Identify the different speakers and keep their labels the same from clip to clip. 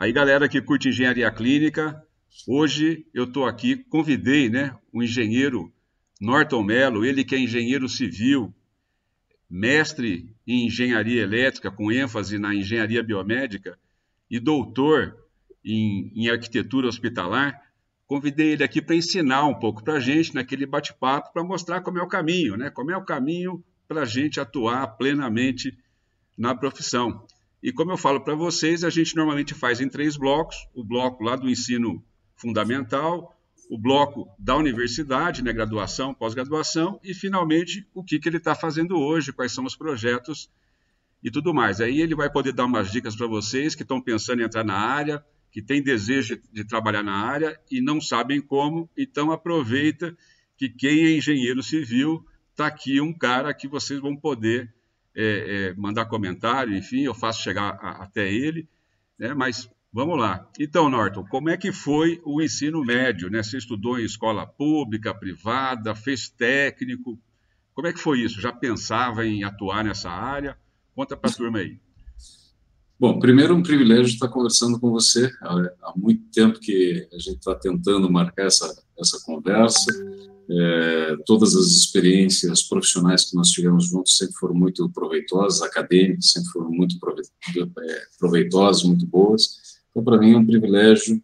Speaker 1: Aí, galera que curte engenharia clínica, hoje eu estou aqui, convidei, né, o engenheiro Norton Mello, ele que é engenheiro civil, mestre em engenharia elétrica, com ênfase na engenharia biomédica, e doutor em arquitetura hospitalar. Convidei ele aqui para ensinar um pouco para a gente naquele bate-papo, para mostrar como é o caminho, né? Como é o caminho para a gente atuar plenamente na profissão. E como eu falo para vocês, a gente normalmente faz em 3 blocos: o bloco lá do ensino fundamental, o bloco da universidade, né, graduação, pós-graduação, e finalmente o que ele está fazendo hoje, quais são os projetos e tudo mais. Aí ele vai poder dar umas dicas para vocês que estão pensando em entrar na área, que têm desejo de trabalhar na área e não sabem como, então aproveita que quem é engenheiro civil, está aqui um cara que vocês vão poder mandar comentário, enfim, eu faço chegar até ele, né? Mas vamos lá. Então, Norton, como é que foi o ensino médio, né? Você estudou em escola pública, privada, fez técnico, como é que foi isso? Já pensava em atuar nessa área? Conta para a turma aí.
Speaker 2: Bom, primeiro, um privilégio estar conversando com você. Há muito tempo que a gente está tentando marcar essa conversa. Todas as experiências profissionais que nós tivemos juntos sempre foram muito proveitosas, acadêmicas sempre foram muito proveitosas, muito boas. Então, para mim, é um privilégio.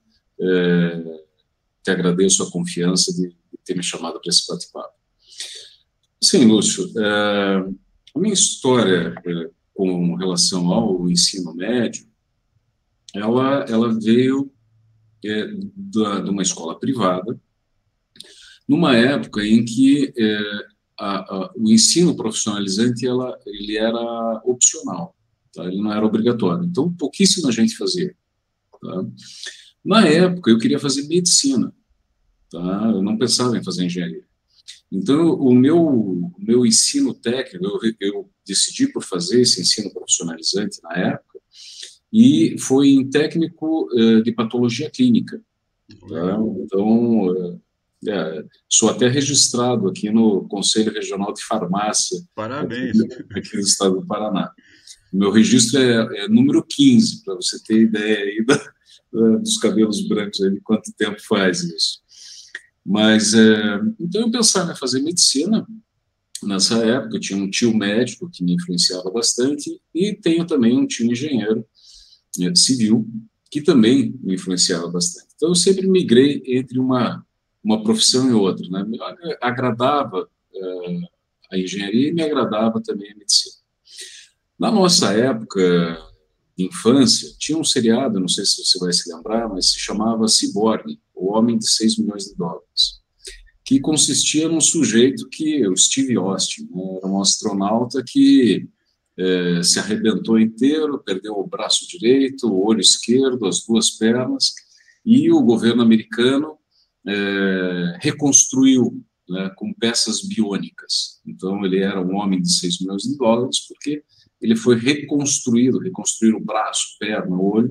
Speaker 2: Te agradeço a confiança de ter me chamado para esse bate-papo. Sim, Lúcio, a minha história com relação ao ensino médio, ela veio de uma escola privada, numa época em que o ensino profissionalizante ele era opcional, tá? Ele não era obrigatório, então pouquíssima gente fazia. Tá? Na época, eu queria fazer medicina, tá? Eu não pensava em fazer engenharia. Então, o meu ensino técnico, eu decidi por fazer esse ensino profissionalizante na época, e foi em técnico de patologia clínica. Tá?
Speaker 1: Legal.
Speaker 2: Então, sou até registrado aqui no Conselho Regional de Farmácia,
Speaker 1: Parabéns.
Speaker 2: aqui do estado do Paraná. O meu registro é número 15, para você ter ideia aí dos cabelos brancos, aí, de quanto tempo faz isso. Mas, então, eu pensava em fazer medicina. Nessa época, eu tinha um tio médico que me influenciava bastante, e tenho também um tio engenheiro civil que também me influenciava bastante. Então, eu sempre migrei entre uma profissão e outra, né? Me agradava a engenharia e me agradava também a medicina. Na nossa época de infância, tinha um seriado, não sei se você vai se lembrar, mas se chamava Ciborgue, o Homem de 6 milhões de dólares, que consistia num sujeito o Steve Austin, né, era um astronauta que se arrebentou inteiro, perdeu o braço direito, o olho esquerdo, as 2 pernas, e o governo americano reconstruiu, né, com peças biônicas. Então, ele era um homem de 6 milhões de dólares, porque ele foi reconstruir o braço, perna, olho,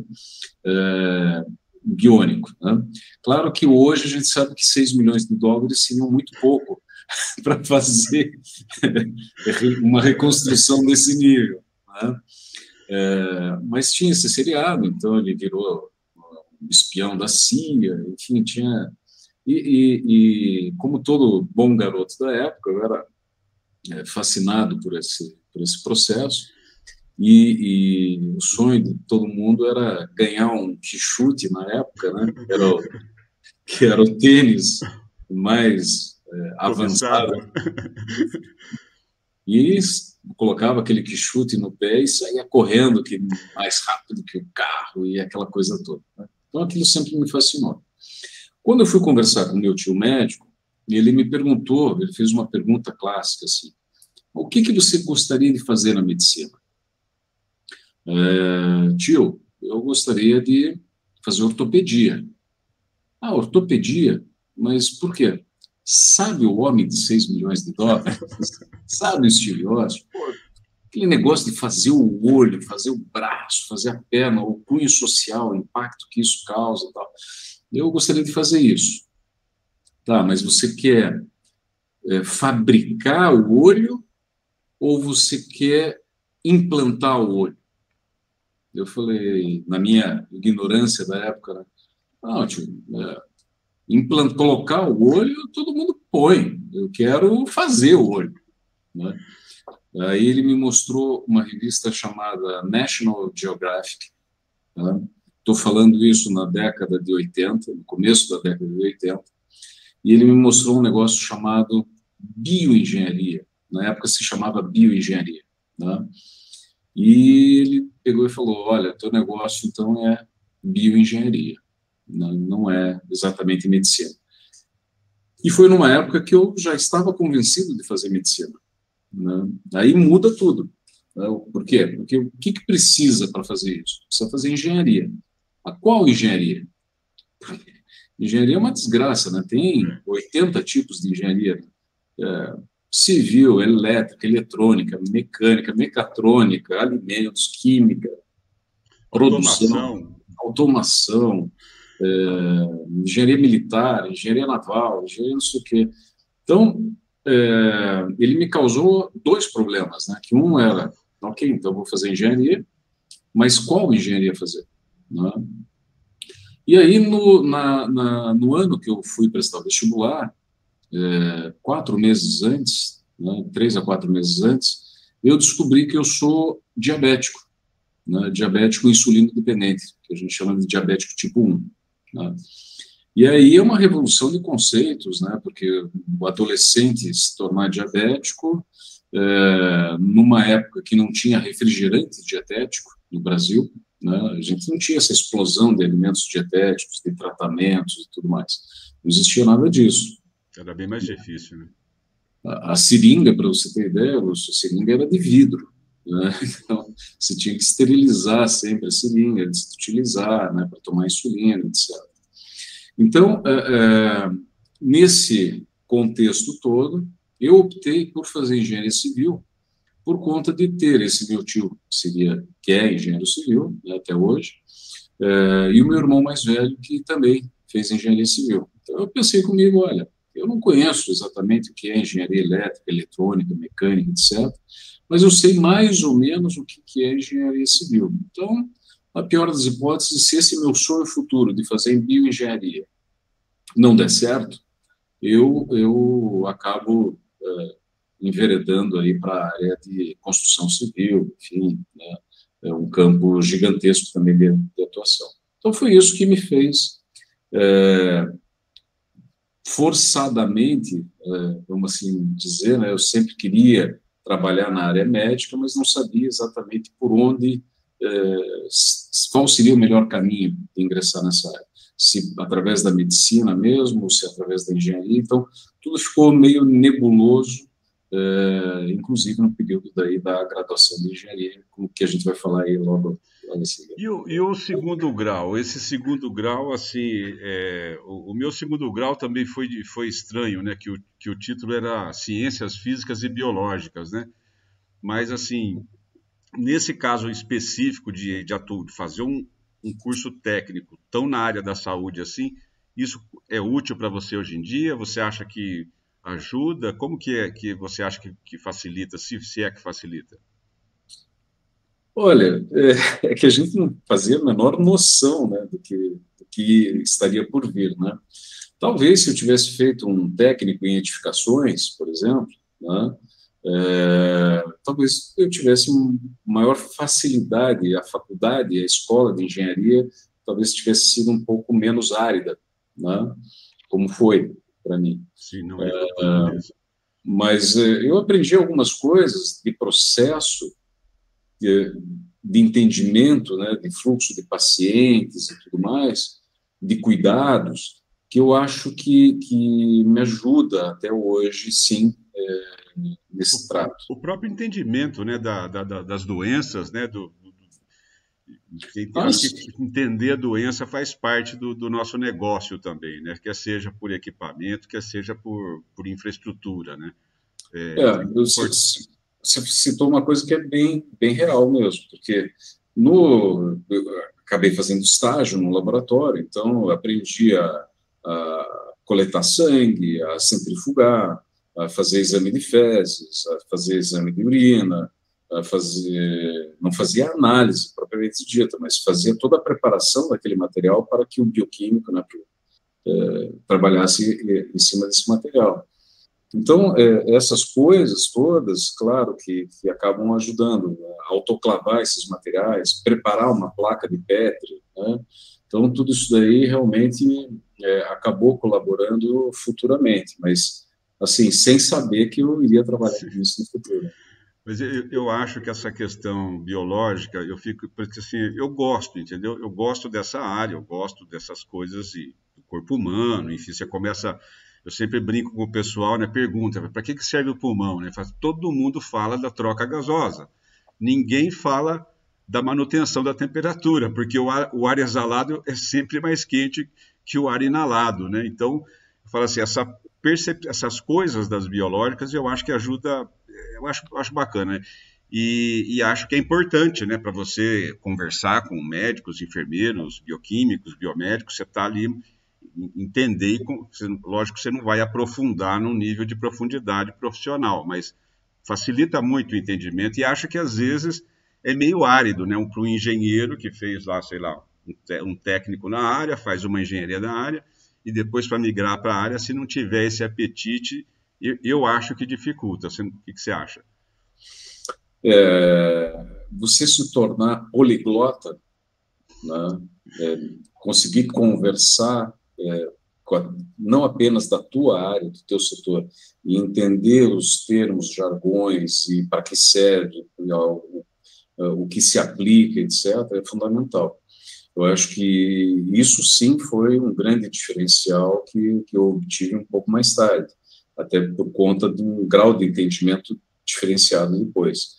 Speaker 2: biônico. Né? Claro que hoje a gente sabe que 6 milhões de dólares seriam muito pouco para fazer uma reconstrução desse nível. Né? Mas tinha esse seriado, então ele virou um espião da CIA, enfim, tinha... E como todo bom garoto da época, eu era fascinado por esse processo, e o sonho de todo mundo era ganhar um quichute na época, né? Que era o tênis mais
Speaker 1: Cobiçado.
Speaker 2: avançado, e colocava aquele quichute no pé e saía correndo mais rápido que o carro e aquela coisa toda. Né? Então aquilo sempre me fascinou. Quando eu fui conversar com meu tio médico, ele me perguntou, ele fez uma pergunta clássica assim: o que você gostaria de fazer na medicina? Tio, eu gostaria de fazer ortopedia. Ah, ortopedia? Mas por quê? Sabe o homem de 6 milhões de dólares? Sabe o Steve Austin? Pô, aquele negócio de fazer o olho, fazer o braço, fazer a perna, o cunho social, o impacto que isso causa e tal. Eu gostaria de fazer isso. Tá, mas você quer fabricar o olho ou você quer implantar o olho? Eu falei, na minha ignorância da época, né? Não, tio, colocar o olho, todo mundo põe. Eu quero fazer o olho, né? Aí ele me mostrou uma revista chamada National Geographic. Estou falando isso na década de 80, no começo da década de 80, e ele me mostrou um negócio chamado bioengenharia. Na época se chamava bioengenharia, né? E ele pegou e falou, olha, teu negócio então é bioengenharia, não é exatamente medicina. E foi numa época que eu já estava convencido de fazer medicina, né? Aí muda tudo. Por quê? Porque o que precisa para fazer isso? Precisa fazer engenharia. A qual engenharia? Engenharia é uma desgraça, né? Tem 80 tipos de engenharia. Civil, elétrica, eletrônica, mecânica, mecatrônica, alimentos, química, produção, automação, engenharia militar, engenharia naval, engenharia não sei o quê. Então, ele me causou dois problemas, né? Que um era, ok, então vou fazer engenharia, mas qual engenharia fazer? Né? E aí, no ano que eu fui prestar o vestibular, 4 meses antes, né, 3 a 4 meses antes, eu descobri que eu sou diabético, né, diabético insulino dependente, que a gente chama de diabético tipo 1. Né? E aí é uma revolução de conceitos, né, porque o adolescente se tornar diabético, numa época que não tinha refrigerante dietético no Brasil, né, a gente não tinha essa explosão de alimentos dietéticos, de tratamentos e tudo mais. Não existia nada disso.
Speaker 1: Era bem mais difícil, né?
Speaker 2: A seringa, para você ter ideia, a seringa era de vidro, né? Então, você tinha que esterilizar sempre a seringa, antes de utilizar, né, para tomar insulina, etc. Então, nesse contexto todo, eu optei por fazer engenharia civil por conta de ter esse meu tio, que é engenheiro civil, né, até hoje, e o meu irmão mais velho, que também fez engenharia civil. Então, eu pensei comigo, olha, eu não conheço exatamente o que é engenharia elétrica, eletrônica, mecânica, etc., mas eu sei mais ou menos o que é engenharia civil. Então, na pior das hipóteses, se esse meu sonho futuro de fazer bioengenharia não der certo, eu acabo enveredando aí para a área de construção civil, enfim, né, é um campo gigantesco também de atuação. Então, foi isso que me fez forçadamente, vamos assim dizer, né, eu sempre queria trabalhar na área médica, mas não sabia exatamente por onde, qual seria o melhor caminho de ingressar nessa área. Se através da medicina mesmo, ou se através da engenharia. Então, tudo ficou meio nebuloso, inclusive no período daí da graduação de engenharia, com o que a gente vai falar aí logo em seguida.
Speaker 1: E o segundo grau? Esse segundo grau, assim, o meu segundo grau também foi estranho, né? Que o título era Ciências Físicas e Biológicas, né? Mas, assim, nesse caso específico de fazer um curso técnico tão na área da saúde assim, isso é útil para você hoje em dia? Você acha que ajuda? Como que é que você acha que facilita, se é que facilita?
Speaker 2: Olha, é que a gente não fazia a menor noção, né, do que estaria por vir, né? Talvez se eu tivesse feito um técnico em edificações, por exemplo, né, talvez eu tivesse maior facilidade, a faculdade, a escola de engenharia, talvez tivesse sido um pouco menos árida, né, como foi para mim.
Speaker 1: Sim, não é beleza.
Speaker 2: Mas eu aprendi algumas coisas de processo, de entendimento, né, de fluxo de pacientes e tudo mais, de cuidados, que eu acho que me ajuda até hoje, sim, nesse trato.
Speaker 1: O próprio entendimento, né, das doenças, né, acho que entender a doença faz parte do nosso negócio também, né, quer seja por equipamento, quer seja por infraestrutura, né.
Speaker 2: Você citou uma coisa que é bem real mesmo, porque eu acabei fazendo estágio no laboratório, então eu aprendi a coletar sangue, a centrifugar, a fazer exame de fezes, a fazer exame de urina, não fazia análise propriamente dita, mas fazia toda a preparação daquele material para que o bioquímico, né, trabalhasse em cima desse material. Então, essas coisas todas, claro, que acabam ajudando a autoclavar esses materiais, preparar uma placa de Petri, né? Então, tudo isso daí realmente acabou colaborando futuramente, mas, assim, sem saber que eu iria trabalhar com isso no futuro.
Speaker 1: Mas eu acho que essa questão biológica, porque assim, eu gosto, entendeu? Eu gosto dessa área, eu gosto dessas coisas do corpo humano, enfim, você começa, eu sempre brinco com o pessoal, né, pergunta, para que serve o pulmão, né? Todo mundo fala da troca gasosa, ninguém fala da manutenção da temperatura, porque o ar exalado é sempre mais quente que o ar inalado, né? Então, eu falo assim, essas coisas das biológicas, eu acho que ajuda, eu acho bacana, né? E acho que é importante, né, para você conversar com médicos, enfermeiros, bioquímicos, biomédicos, você está ali entender, lógico que você não vai aprofundar num nível de profundidade profissional, mas facilita muito o entendimento e acho que às vezes é meio árido, né, para um engenheiro que fez lá, sei lá, um técnico na área, faz uma engenharia na área, e depois para migrar para a área, se não tiver esse apetite, eu acho que dificulta. O que você acha?
Speaker 2: Você se tornar poliglota, né? Conseguir conversar não apenas da tua área, do teu setor, e entender os termos, jargões e para que serve, o que se aplica, etc., é fundamental. Eu acho que isso sim foi um grande diferencial que eu obtive um pouco mais tarde, até por conta de um grau de entendimento diferenciado depois.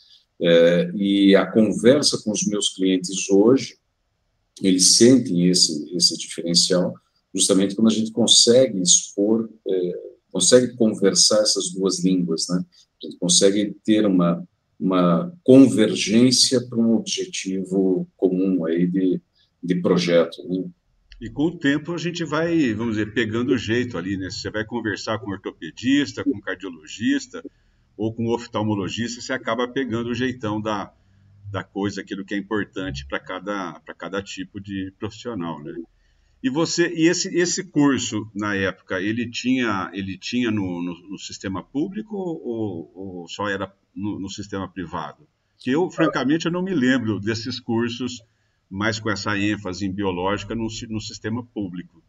Speaker 2: E a conversa com os meus clientes hoje, eles sentem esse diferencial, justamente quando a gente consegue expor, consegue conversar essas duas línguas, né? A gente consegue ter uma convergência para um objetivo comum aí de projeto, né?
Speaker 1: E com o tempo a gente vai, vamos dizer, pegando o jeito ali, né? Você vai conversar com um ortopedista, com um cardiologista ou com um oftalmologista, você acaba pegando o jeitão da coisa, aquilo que é importante para cada tipo de profissional, né? E esse curso, na época, ele tinha no sistema público ou só era no sistema privado? Que eu, francamente, eu não me lembro desses cursos mais com essa ênfase em biológica no sistema público.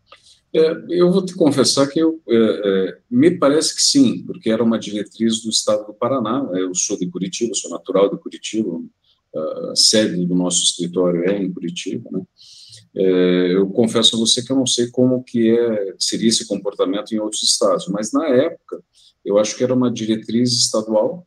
Speaker 2: Eu vou te confessar que me parece que sim, porque era uma diretriz do Estado do Paraná. Eu sou de Curitiba, sou natural de Curitiba, a sede do nosso escritório é em Curitiba, né? Eu confesso a você que eu não sei como que seria esse comportamento em outros estados, mas na época eu acho que era uma diretriz estadual,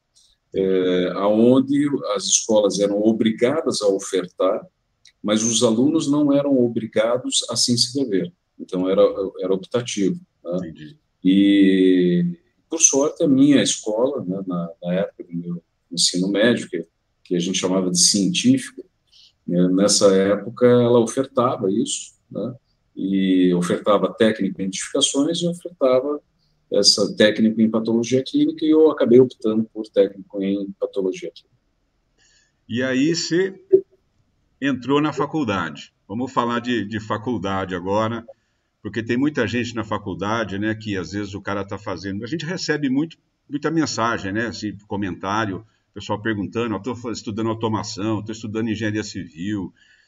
Speaker 2: aonde as escolas eram obrigadas a ofertar, mas os alunos não eram obrigados a se inscrever, então era optativo, né?
Speaker 1: Entendi.
Speaker 2: E, por sorte, a minha escola, né, na época do meu ensino médio, que a gente chamava de científico, nessa época ela ofertava isso, né? E ofertava técnico em identificações e ofertava essa técnico em patologia clínica, e eu acabei optando por técnico em patologia clínica.
Speaker 1: E aí você entrou na faculdade. Vamos falar de faculdade agora, porque tem muita gente na faculdade, né, que às vezes o cara está fazendo. A gente recebe muita mensagem, né, assim, comentário, pessoal perguntando: estou estudando automação, estou estudando engenharia civil.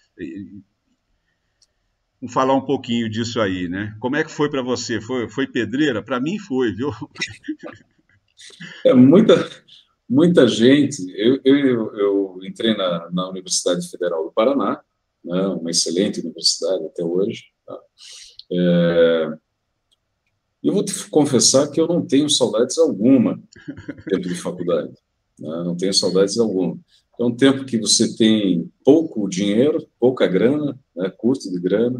Speaker 1: Vamos falar um pouquinho disso aí, né? Como é que foi para você? Foi pedreira? Para mim foi, viu?
Speaker 2: Muita gente. Eu entrei na Universidade Federal do Paraná, né, uma excelente universidade até hoje, tá? Eu vou te confessar que eu não tenho saudades alguma do tempo de faculdade, né? Não tenho saudades alguma. É um tempo que você tem pouco dinheiro, pouca grana, né, curto de grana.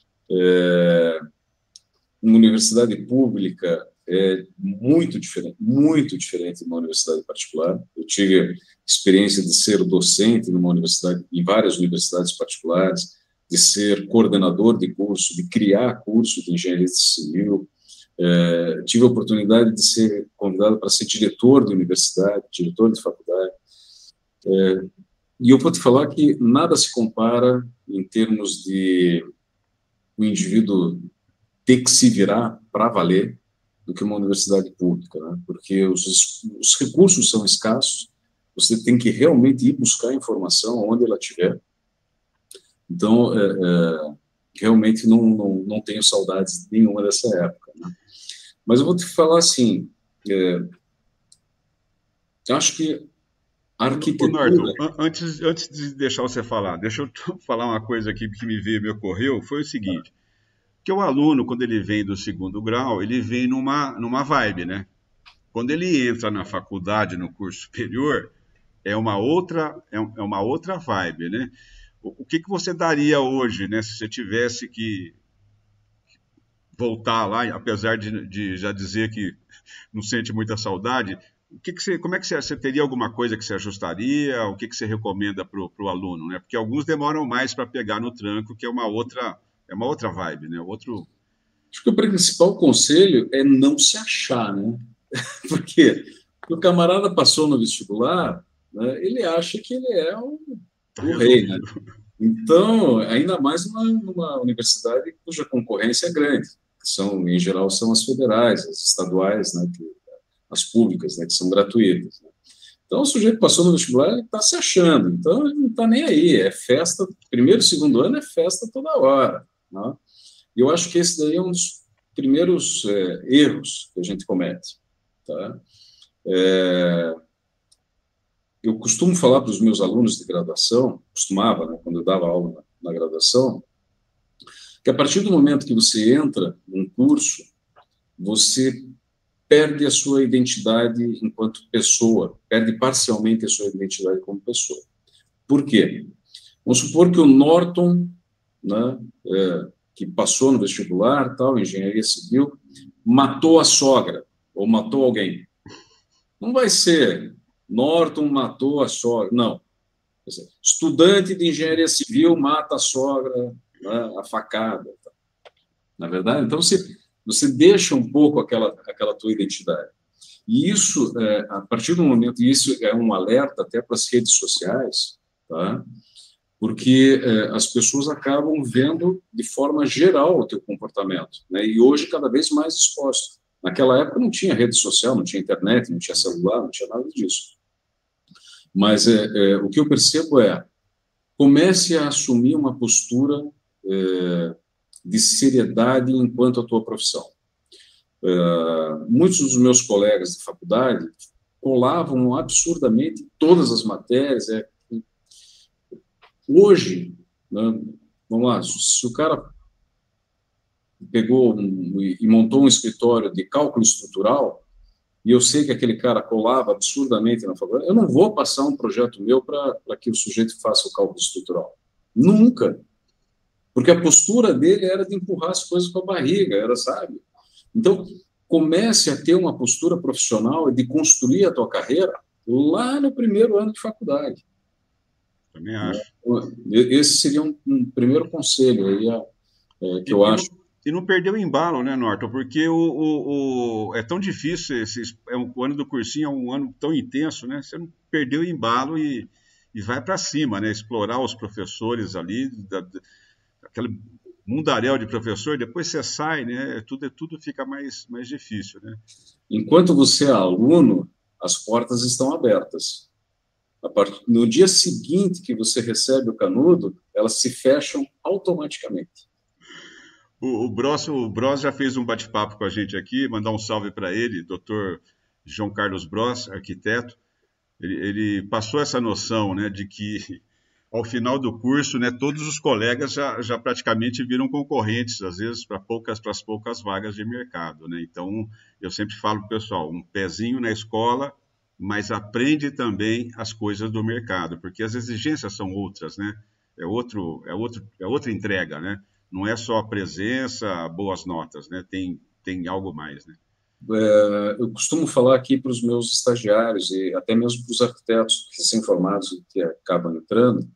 Speaker 2: Uma universidade pública é muito diferente de uma universidade particular. Eu tive experiência de ser docente em várias universidades particulares, de ser coordenador de curso, de criar curso de engenharia civil. Tive a oportunidade de ser convidado para ser diretor de universidade, diretor de faculdade. E eu vou te falar que nada se compara em termos de o indivíduo ter que se virar para valer do que uma universidade pública, né? Porque os recursos são escassos, você tem que realmente ir buscar a informação onde ela estiver. Então, realmente não tenho saudades nenhuma dessa época, né? Mas eu vou te falar assim, eu acho que a
Speaker 1: Ô,
Speaker 2: arquitetura...
Speaker 1: Norton, antes de deixar você falar, deixa eu falar uma coisa aqui que me ocorreu, foi o seguinte, que o aluno, quando ele vem do segundo grau, ele vem numa vibe, né? Quando ele entra na faculdade, no curso superior, é uma outra vibe, né? O que você daria hoje, né, se você tivesse que voltar lá, apesar de já dizer que não sente muita saudade, como é que você teria alguma coisa que você ajustaria? O que você recomenda para o aluno, né? Porque alguns demoram mais para pegar no tranco, que é uma outra vibe, né?
Speaker 2: Acho que o principal conselho é não se achar, né? Por quê? Porque o camarada passou no vestibular, né, ele acha que ele é
Speaker 1: Tá
Speaker 2: o rei, né?
Speaker 1: resolvido.
Speaker 2: Então, ainda mais numa universidade cuja concorrência é grande, que são, em geral, são as federais, as estaduais, né, as públicas, né, que são gratuitas, né? Então, o sujeito passou no vestibular, ele está se achando, então ele não está nem aí, é festa, primeiro, segundo ano é festa toda hora, né? E eu acho que esse daí é um dos primeiros erros que a gente comete, tá? Eu costumo falar para os meus alunos de graduação, costumava, né, quando eu dava aula na graduação, que a partir do momento que você entra num curso, você perde a sua identidade enquanto pessoa, perde parcialmente a sua identidade como pessoa. Por quê? Vamos supor que o Norton, né, que passou no vestibular, tal, engenharia civil, matou a sogra, ou matou alguém. Não vai ser Norton matou a sogra, não. Estudante de engenharia civil mata a sogra, né, a facada. Na verdade, então você deixa um pouco aquela tua identidade. E isso, a partir do momento, e isso é um alerta até para as redes sociais, tá? Porque as pessoas acabam vendo de forma geral o teu comportamento, né? E hoje cada vez mais exposto. Naquela época não tinha rede social, não tinha internet, não tinha celular, não tinha nada disso. Mas o que eu percebo comece a assumir uma postura de seriedade enquanto a tua profissão. Muitos dos meus colegas de faculdade colavam absurdamente todas as matérias. Hoje, né, vamos lá, se o cara pegou e montou um escritório de cálculo estrutural, e eu sei que aquele cara colava absurdamente na faculdade, eu não vou passar um projeto meu para que o sujeito faça o cálculo estrutural. Nunca. Porque a postura dele era de empurrar as coisas com a barriga, era, sabe? Então, comece a ter uma postura profissional e de construir a tua carreira lá no primeiro ano de faculdade.
Speaker 1: Também acho.
Speaker 2: Esse seria um primeiro conselho aí, que eu acho.
Speaker 1: E não perdeu o embalo, né, Norton? Porque é tão difícil, o ano do cursinho é um ano tão intenso, né? Você não perdeu o embalo e vai para cima, né? Explorar os professores ali, aquele mundaréu de professor, depois você sai, né? Tudo fica mais difícil, né?
Speaker 2: Enquanto você é aluno, as portas estão abertas. No dia seguinte que você recebe o canudo, elas se fecham automaticamente.
Speaker 1: O Bros já fez um bate-papo com a gente aqui, mandar um salve para ele, Dr. João Carlos Bros, arquiteto. Ele passou essa noção, né, de que ao final do curso, né, todos os colegas já praticamente viram concorrentes, às vezes para as poucas vagas de mercado, né? Então, eu sempre falo para o pessoal, um pezinho na escola, mas aprende também as coisas do mercado, porque as exigências são outras, né? É outra entrega, né? Não é só a presença, boas notas, né? Tem algo mais, né?
Speaker 2: Eu costumo falar aqui para os meus estagiários e até mesmo para os arquitetos recém-formados que acabam entrando,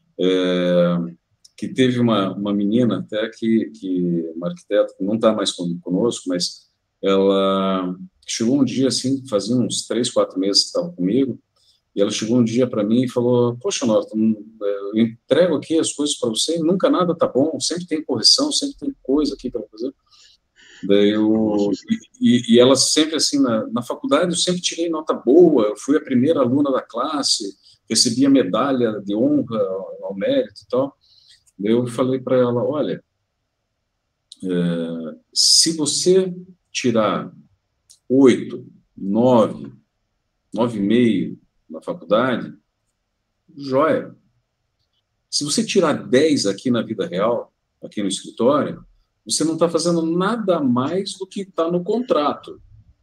Speaker 2: que teve uma menina até uma arquiteta que não está mais conosco, mas ela chegou um dia assim, fazia uns 3, 4 meses que estava comigo, E ela chegou um dia para mim e falou: Poxa, Norton, eu entrego aqui as coisas para você e nunca nada tá bom, sempre tem correção, sempre tem coisa aqui para fazer. Daí e ela sempre assim, na faculdade eu sempre tirei nota boa, eu fui a primeira aluna da classe, recebi a medalha de honra ao mérito e tal. Daí eu falei para ela: Olha, se você tirar 8, 9, 9,5 na faculdade, joia. Se você tirar 10 aqui na vida real, aqui no escritório, você não está fazendo nada mais do que está no contrato.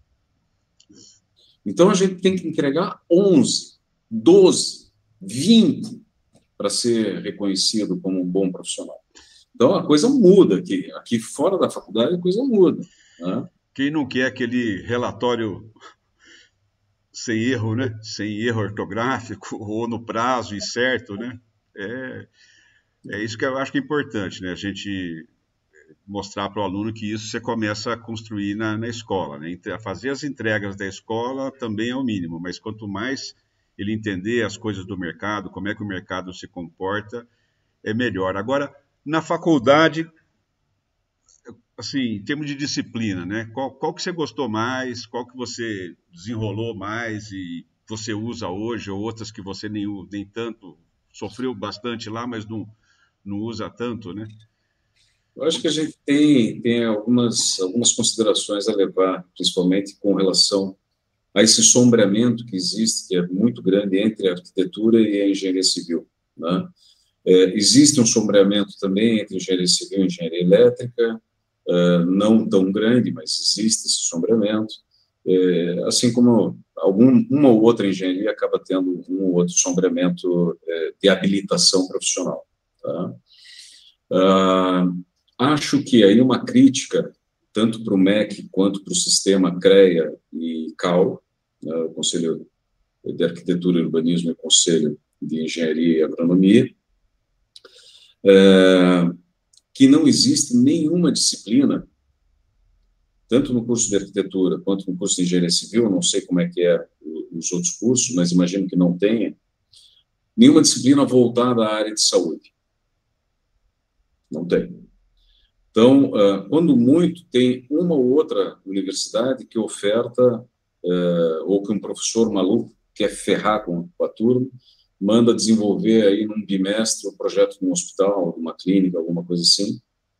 Speaker 2: Então, a gente tem que entregar 11, 12, 20 para ser reconhecido como um bom profissional. Então, a coisa muda aqui. Aqui fora da faculdade, a coisa muda. Né?
Speaker 1: Quem não quer aquele relatório sem erro, né? Sem erro ortográfico, ou no prazo e certo, né? É isso que eu acho que é importante, né? A gente mostrar para o aluno que isso você começa a construir na escola, né? Fazer as entregas da escola também é o mínimo, mas quanto mais ele entender as coisas do mercado, como é que o mercado se comporta, é melhor. Agora, na faculdade, assim, em termos de disciplina, né? Qual que você gostou mais, qual que você desenrolou mais e você usa hoje, ou outras que você nem tanto, sofreu bastante lá, mas não usa tanto, né?
Speaker 2: Eu acho que a gente tem algumas considerações a levar, principalmente com relação a esse sombreamento que existe, que é muito grande entre a arquitetura e a engenharia civil. Né? Existe um sombreamento também entre engenharia civil e engenharia elétrica, não tão grande, mas existe esse sombreamento, assim como uma ou outra engenharia acaba tendo um ou outro sombreamento de habilitação profissional. Tá? Acho que aí uma crítica, tanto para o MEC quanto para o sistema CREA e CAL, o Conselho de Arquitetura e Urbanismo e o Conselho de Engenharia e Agronomia, que não existe nenhuma disciplina, tanto no curso de arquitetura quanto no curso de engenharia civil, não sei como é que é os outros cursos, mas imagino que não tenha, nenhuma disciplina voltada à área de saúde. Não tem. Então, quando muito, tem uma ou outra universidade que oferta, ou que um professor maluco quer ferrar com a turma, manda desenvolver aí num bimestre um projeto de um hospital, de uma clínica, alguma coisa assim,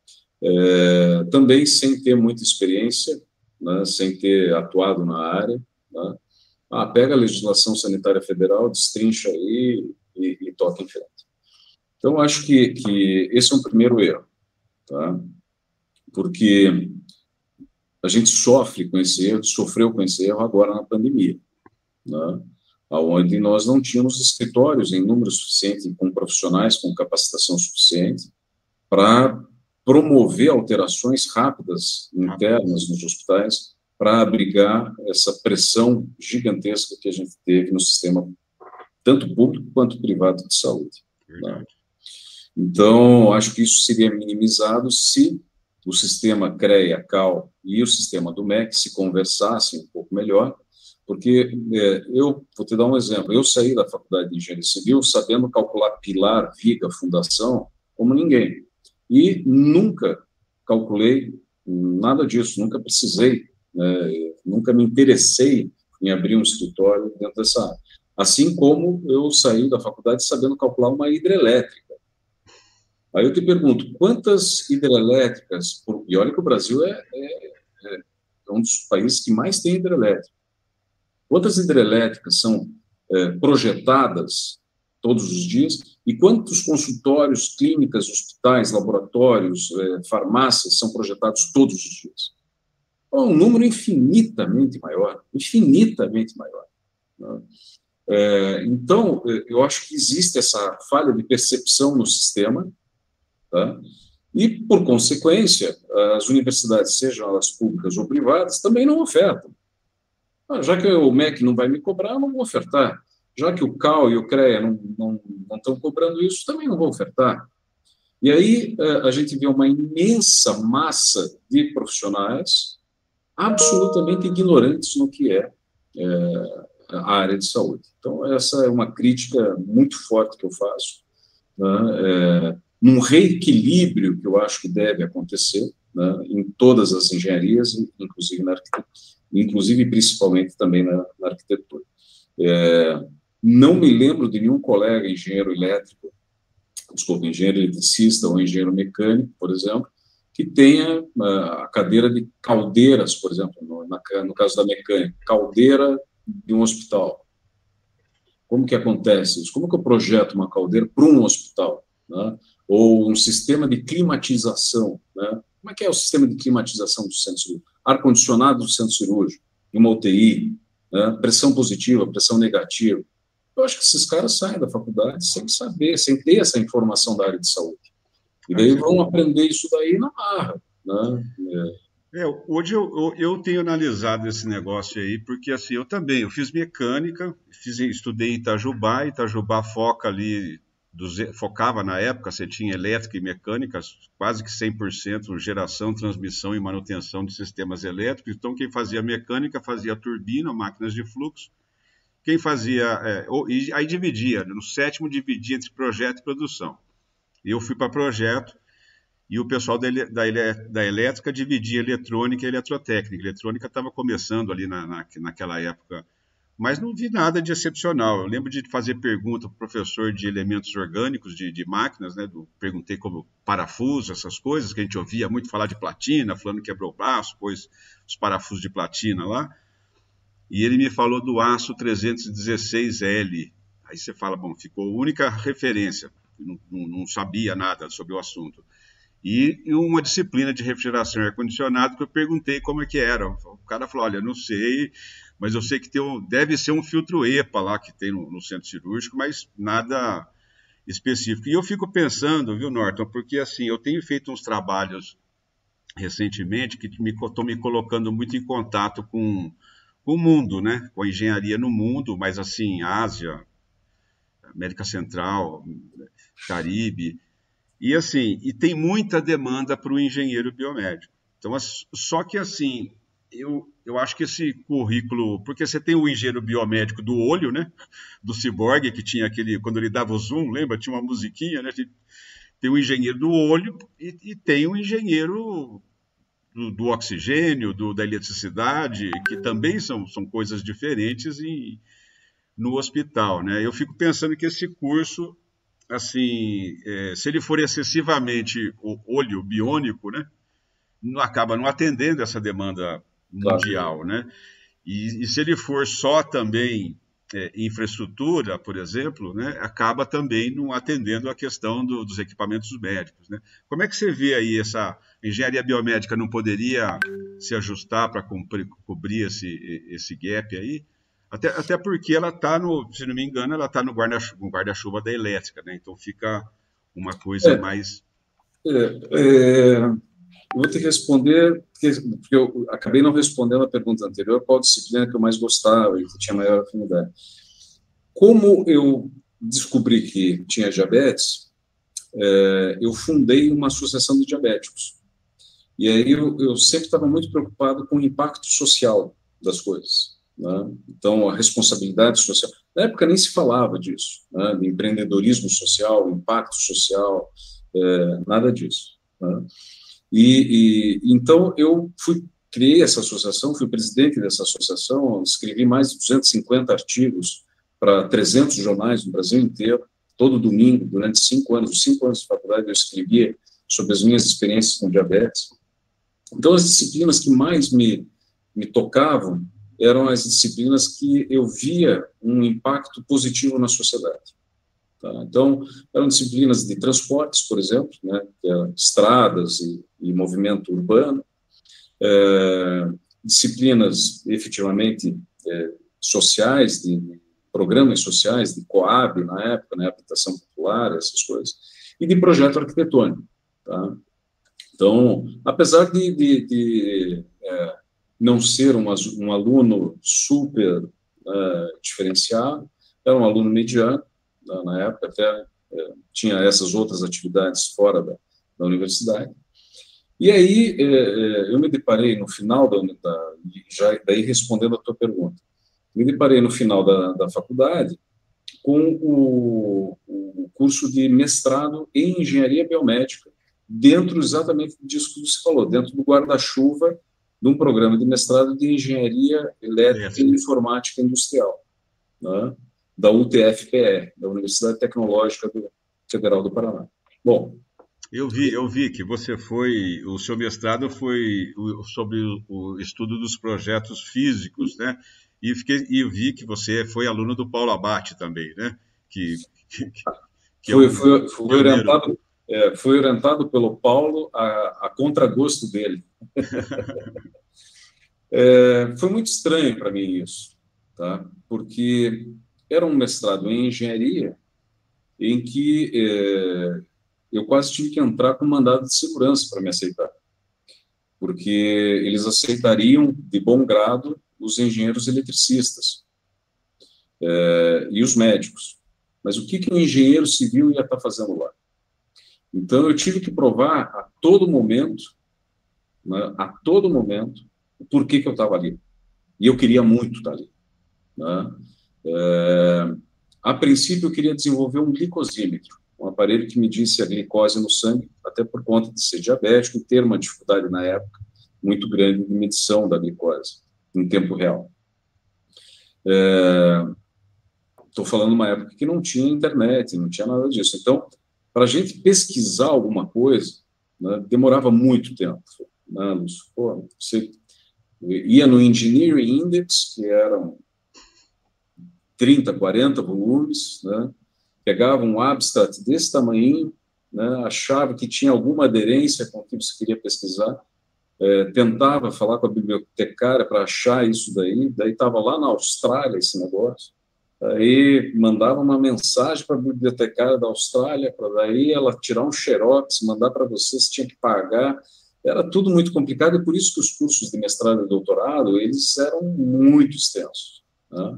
Speaker 2: também sem ter muita experiência, né, sem ter atuado na área. Né? Pega a legislação sanitária federal, destrincha aí e toca em frente. Então, acho que esse é um primeiro erro, tá? Porque a gente sofre com esse erro, sofreu com esse erro agora na pandemia, né? Onde nós não tínhamos escritórios em número suficiente, com profissionais com capacitação suficiente, para promover alterações rápidas internas nos hospitais, para abrigar essa pressão gigantesca que a gente teve no sistema, tanto público quanto privado de saúde. Né? Então, acho que isso seria minimizado se o sistema CREA, CAL e o sistema do MEC se conversassem um pouco melhor, porque eu vou te dar um exemplo, eu saí da faculdade de engenharia civil sabendo calcular pilar, viga, fundação, como ninguém, e nunca calculei nada disso, nunca precisei, nunca me interessei em abrir um escritório dentro dessa área, assim como eu saí da faculdade sabendo calcular uma hidrelétrica. Aí eu te pergunto, quantas hidrelétricas, e olha que o Brasil é um dos países que mais tem hidrelétrica, quantas hidrelétricas são projetadas todos os dias e quantos consultórios, clínicas, hospitais, laboratórios, farmácias são projetados todos os dias? É um número infinitamente maior, infinitamente maior. Né? Então, eu acho que existe essa falha de percepção no sistema, tá? E, por consequência, as universidades, sejam elas públicas ou privadas, também não ofertam. Já que o MEC não vai me cobrar, eu não vou ofertar. Já que o CAL e o CREA não estão cobrando isso, também não vou ofertar. E aí a gente vê uma imensa massa de profissionais absolutamente ignorantes no que é a área de saúde. Então, essa é uma crítica muito forte que eu faço, né, num reequilíbrio que eu acho que deve acontecer, né, em todas as engenharias, inclusive na arquitetura, inclusive e principalmente também na arquitetura. Não me lembro de nenhum colega engenheiro elétrico, desculpa, engenheiro eletricista ou engenheiro mecânico, por exemplo, que tenha a cadeira de caldeiras, por exemplo, no caso da mecânica, caldeira de um hospital. Como que acontece isso? Como que eu projeto uma caldeira para um hospital, né? Ou um sistema de climatização, né? Como é que é o sistema de climatização do centro cirúrgico? Ar-condicionado do centro cirúrgico, uma UTI, né? Pressão positiva, pressão negativa. Eu acho que esses caras saem da faculdade sem saber, sem ter essa informação da área de saúde. E daí vão aprender isso daí na marra, né?
Speaker 1: Hoje eu tenho analisado esse negócio aí, porque assim, eu fiz mecânica, estudei em Itajubá. Itajubá focava na época, você tinha elétrica e mecânica, quase que 100% geração, transmissão e manutenção de sistemas elétricos. Então, quem fazia mecânica fazia turbina, máquinas de fluxo. Quem fazia, e aí dividia, no sétimo dividia entre projeto e produção. Eu fui para projeto, e o pessoal da elétrica dividia eletrônica e eletrotécnica. A eletrônica estava começando ali naquela época, mas não vi nada de excepcional. Eu lembro de fazer pergunta para o professor de elementos orgânicos, de máquinas, né? Perguntei como parafuso, essas coisas, que a gente ouvia muito falar de platina, falando que quebrou o braço, pôs os parafusos de platina lá. E ele me falou do aço 316L. Aí você fala, bom, ficou a única referência, não sabia nada sobre o assunto. E uma disciplina de refrigeração e ar-condicionado que eu perguntei como é que era. O cara falou, olha, não sei, mas eu sei que deve ser um filtro EPA lá que tem no centro cirúrgico, mas nada específico. E eu fico pensando, viu, Norton, porque assim, eu tenho feito uns trabalhos recentemente que estou me colocando muito em contato com o mundo, né? Com a engenharia no mundo, mas assim, Ásia, América Central, Caribe. E assim, tem muita demanda para o engenheiro biomédico. Então, só que assim, eu acho que esse currículo, porque você tem o engenheiro biomédico do olho, né? Do ciborgue, que tinha aquele, quando ele dava o zoom, lembra? Tinha uma musiquinha, né? Tem o engenheiro do olho e tem o engenheiro do oxigênio, da eletricidade, que também são coisas diferentes no hospital, né? Eu fico pensando que esse curso, assim, se ele for excessivamente o olho biônico, né, acaba não atendendo essa demanda mundial, claro, né? E se ele for só também infraestrutura, por exemplo, né, acaba também não atendendo a questão dos equipamentos médicos, né? Como é que você vê aí essa engenharia biomédica não poderia se ajustar para cobrir esse gap aí? Até porque ela está se não me engano, ela está no guarda-chuva da elétrica, né? Então fica uma coisa mais...
Speaker 2: Eu vou ter que responder, porque eu acabei não respondendo a pergunta anterior, qual disciplina que eu mais gostava e que tinha maior afinidade. Como eu descobri que tinha diabetes, eu fundei uma associação de diabéticos. E aí eu sempre estava muito preocupado com o impacto social das coisas, né? Então, a responsabilidade social. Na época nem se falava disso, né? De empreendedorismo social, impacto social, nada disso, né? Então, eu criei essa associação, fui presidente dessa associação, escrevi mais de 250 artigos para 300 jornais no Brasil inteiro, todo domingo, durante 5 anos, os 5 anos de faculdade, eu escrevia sobre as minhas experiências com diabetes. Então, as disciplinas que mais me tocavam eram as disciplinas que eu via um impacto positivo na sociedade. Tá? Então, eram disciplinas de transportes, por exemplo, né, estradas e movimento urbano, disciplinas efetivamente sociais, de programas sociais, de Coab na época, né, habitação popular, essas coisas, e de projeto arquitetônico. Tá? Então, apesar de não ser um aluno super diferenciado, era um aluno mediano, na época até tinha essas outras atividades fora da universidade. E aí eu me deparei no final já daí respondendo a tua pergunta, me deparei no final da faculdade com o curso de mestrado em engenharia biomédica, dentro exatamente disso que você falou, dentro do guarda-chuva de um programa de mestrado de engenharia elétrica e informática industrial, né, da UTFPR, da Universidade Tecnológica Federal do Paraná. Bom,
Speaker 1: eu vi que o seu mestrado foi sobre o estudo dos projetos físicos, né? E eu vi que você foi aluno do Paulo Abate também, né? Que, que, que é
Speaker 2: Fui,
Speaker 1: um
Speaker 2: fui, fui
Speaker 1: pioneiro.
Speaker 2: orientado, fui orientado pelo Paulo a contragosto dele. Foi muito estranho para mim isso, tá? Porque era um mestrado em engenharia em que eu quase tive que entrar com mandado de segurança para me aceitar, porque eles aceitariam de bom grado os engenheiros eletricistas e os médicos. Mas o que o engenheiro civil ia estar fazendo lá? Então, eu tive que provar a todo momento, né, o porquê que eu estava ali. E eu queria muito estar ali. Né? A princípio, eu queria desenvolver um glicosímetro, um aparelho que medisse a glicose no sangue, até por conta de ser diabético e ter uma dificuldade na época muito grande de medição da glicose em tempo real. Estou falando de uma época que não tinha internet, não tinha nada disso. Então, para a gente pesquisar alguma coisa, né, demorava muito tempo. Anos. Pô, você ia no Engineering Index, que eram 30, 40 volumes, né, pegava um abstract desse tamanho, né, achava que tinha alguma aderência com o que você queria pesquisar, tentava falar com a bibliotecária para achar isso daí estava lá na Austrália esse negócio, aí mandava uma mensagem para a bibliotecária da Austrália, para daí ela tirar um xerox, mandar para você tinha que pagar, era tudo muito complicado, e por isso que os cursos de mestrado e doutorado, eles eram muito extensos, né?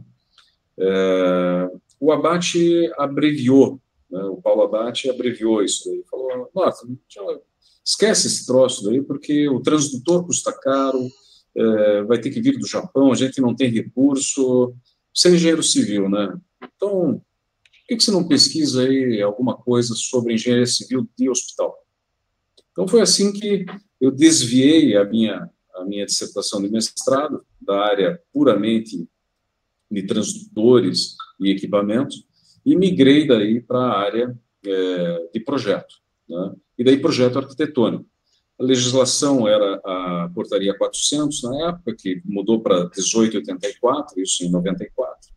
Speaker 2: O Abate abreviou, né? O Paulo Abate abreviou isso daí, falou, nossa, esquece esse troço daí, porque o transdutor custa caro, vai ter que vir do Japão, a gente não tem recurso, você é engenheiro civil, né? Então, por que você não pesquisa aí alguma coisa sobre engenharia civil de hospital? Então, foi assim que eu desviei a minha dissertação de mestrado da área puramente de transdutores e equipamentos e migrei daí para a área de projeto, né? E daí projeto arquitetônico. A legislação era a portaria 400 na época, que mudou para 1884, isso em 94.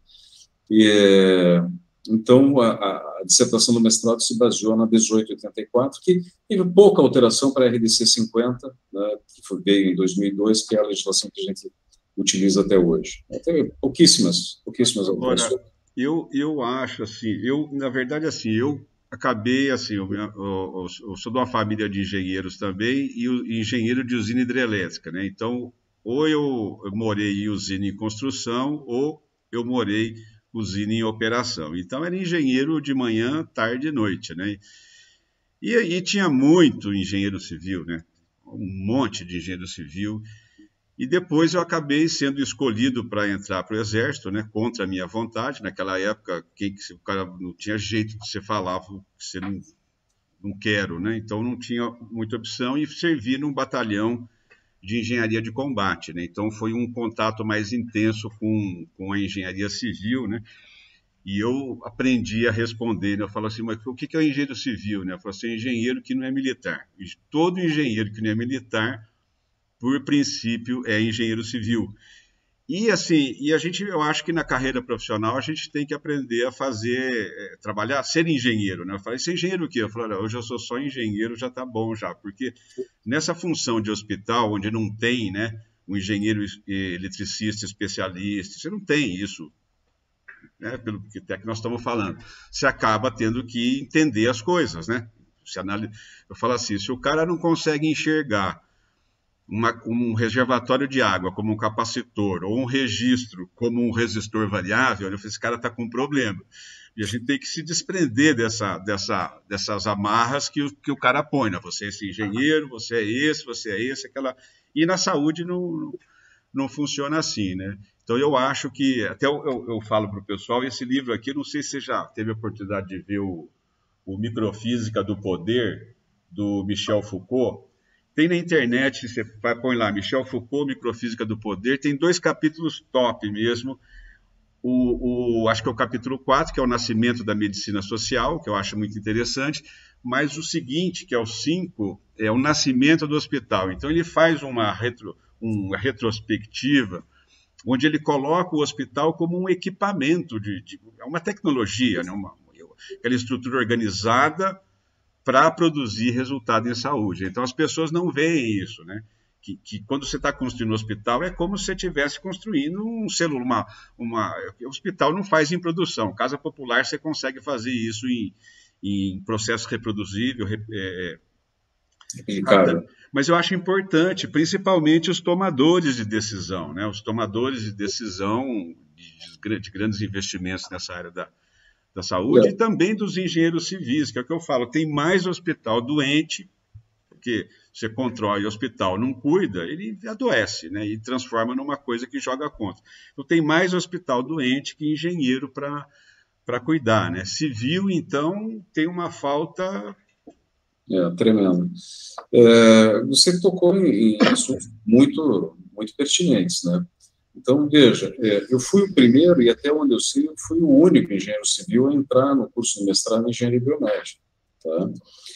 Speaker 2: Então, a dissertação do mestrado se baseou na 1884, que teve pouca alteração para a RDC 50, né, que veio em 2002, que é a legislação que a gente utiliza até hoje. Teve pouquíssimas alterações.
Speaker 1: Agora, eu acho assim, na verdade, assim, eu acabei, assim, eu sou de uma família de engenheiros também, e engenheiro de usina hidrelétrica, né? Então, ou eu morei em usina em construção, ou eu morei usina em operação. Então, era engenheiro de manhã, tarde e noite, né? E tinha muito engenheiro civil, né? Um monte de engenheiro civil. E depois eu acabei sendo escolhido para entrar para o Exército, né, contra a minha vontade. Naquela época, o cara não tinha jeito de você falar que você não quero, né? Então não tinha muita opção e servi num batalhão de engenharia de combate, né? Então foi um contato mais intenso com a engenharia civil, né? E eu aprendi a responder, né? Eu falo assim, mas o que é o engenheiro civil, né? Eu falo assim, engenheiro que não é militar. Todo engenheiro que não é militar, por princípio, é engenheiro civil. E assim, eu acho que na carreira profissional a gente tem que aprender a trabalhar, ser engenheiro, né? Eu falei, ser engenheiro o quê? Eu falei, hoje eu sou só engenheiro, já tá bom já, porque nessa função de hospital, onde não tem, né, um engenheiro eletricista especialista, você não tem isso, né, pelo que até que nós estamos falando. Você acaba tendo que entender as coisas, né? Eu falo assim, se o cara não consegue enxergar um reservatório de água como um capacitor ou um registro como um resistor variável, eu falei, esse cara está com um problema. E a gente tem que se desprender dessas amarras que o cara põe, né? Você é esse engenheiro, você é esse, aquela... E na saúde não funciona assim, né? Então eu acho que, até eu falo para o pessoal, esse livro aqui, não sei se você já teve a oportunidade de ver o Microfísica do Poder, do Michel Foucault. Tem na internet, você põe lá, Michel Foucault, Microfísica do Poder, tem 2 capítulos top mesmo. Acho que é o capítulo 4, que é o nascimento da medicina social, que eu acho muito interessante, mas o seguinte, que é o 5, é o nascimento do hospital. Então ele faz uma retrospectiva, onde ele coloca o hospital como um equipamento, é uma tecnologia, né? Aquela estrutura organizada para produzir resultado em saúde. Então as pessoas não veem isso, né? Que quando você está construindo um hospital é como se você estivesse construindo um celular, o hospital não faz em produção. Casa popular você consegue fazer isso em processo reproduzível, mas eu acho importante, principalmente os tomadores de decisão, né? Os tomadores de decisão de grandes investimentos nessa área da saúde e também dos engenheiros civis, que é o que eu falo, tem mais hospital doente, porque você controla e o hospital não cuida, ele adoece, né? E transforma numa coisa que joga contra. Então tem mais hospital doente que engenheiro para cuidar, né? Civil, então, tem uma falta...
Speaker 2: Tremendo. Você tocou em assuntos muito, muito pertinentes, né? Então, veja, eu fui o primeiro, e até onde eu sei, eu fui o único engenheiro civil a entrar no curso de mestrado em engenharia biomédica, tá?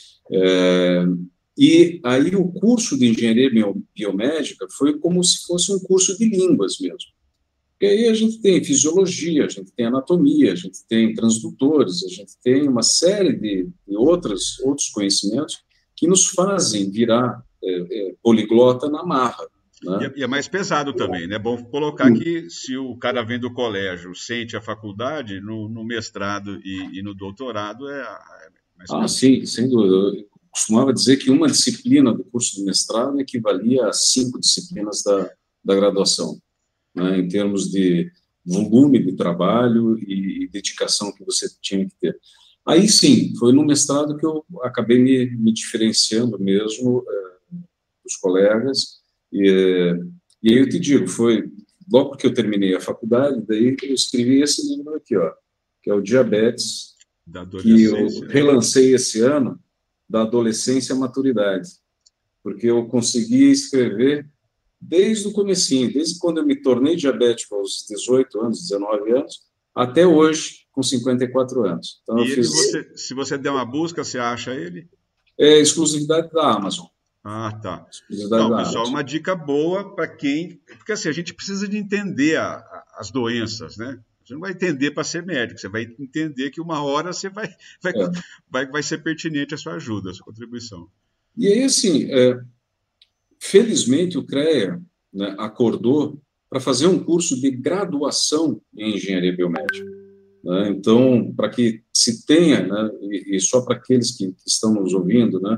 Speaker 2: E aí o curso de engenharia biomédica foi como se fosse um curso de línguas mesmo. E aí a gente tem fisiologia, a gente tem anatomia, a gente tem transdutores, a gente tem uma série de outros conhecimentos que nos fazem virar poliglota na marra. Né?
Speaker 1: E é mais pesado também, né? É bom colocar que se o cara vem do colégio, sente a faculdade, no mestrado e no doutorado é mais pesado.
Speaker 2: Sim, sem dúvida. Eu costumava dizer que uma disciplina do curso de mestrado equivalia a 5 disciplinas da graduação, né, em termos de volume de trabalho e dedicação que você tinha que ter. Aí sim, foi no mestrado que eu acabei me diferenciando mesmo dos colegas, e aí eu te digo, foi logo que eu terminei a faculdade, daí eu escrevi esse livro aqui, ó, que é o Diabetes, que eu relancei esse ano, da adolescência à maturidade, porque eu consegui escrever desde o comecinho, desde quando eu me tornei diabético aos 18 anos, 19 anos, até hoje, com 54 anos. Então,
Speaker 1: e ele, se você der uma busca, você acha ele?
Speaker 2: É exclusividade da Amazon.
Speaker 1: Tá. Não, pessoal, uma dica boa para quem... Porque assim, a gente precisa de entender as doenças, né? Você não vai entender para ser médico, você vai entender que uma hora você vai ser pertinente a sua ajuda, a sua contribuição.
Speaker 2: E aí, assim... Felizmente, o CREA, né, acordou para fazer um curso de graduação em engenharia biomédica. Né? Então, para que se tenha, né, e só para aqueles que estão nos ouvindo, né,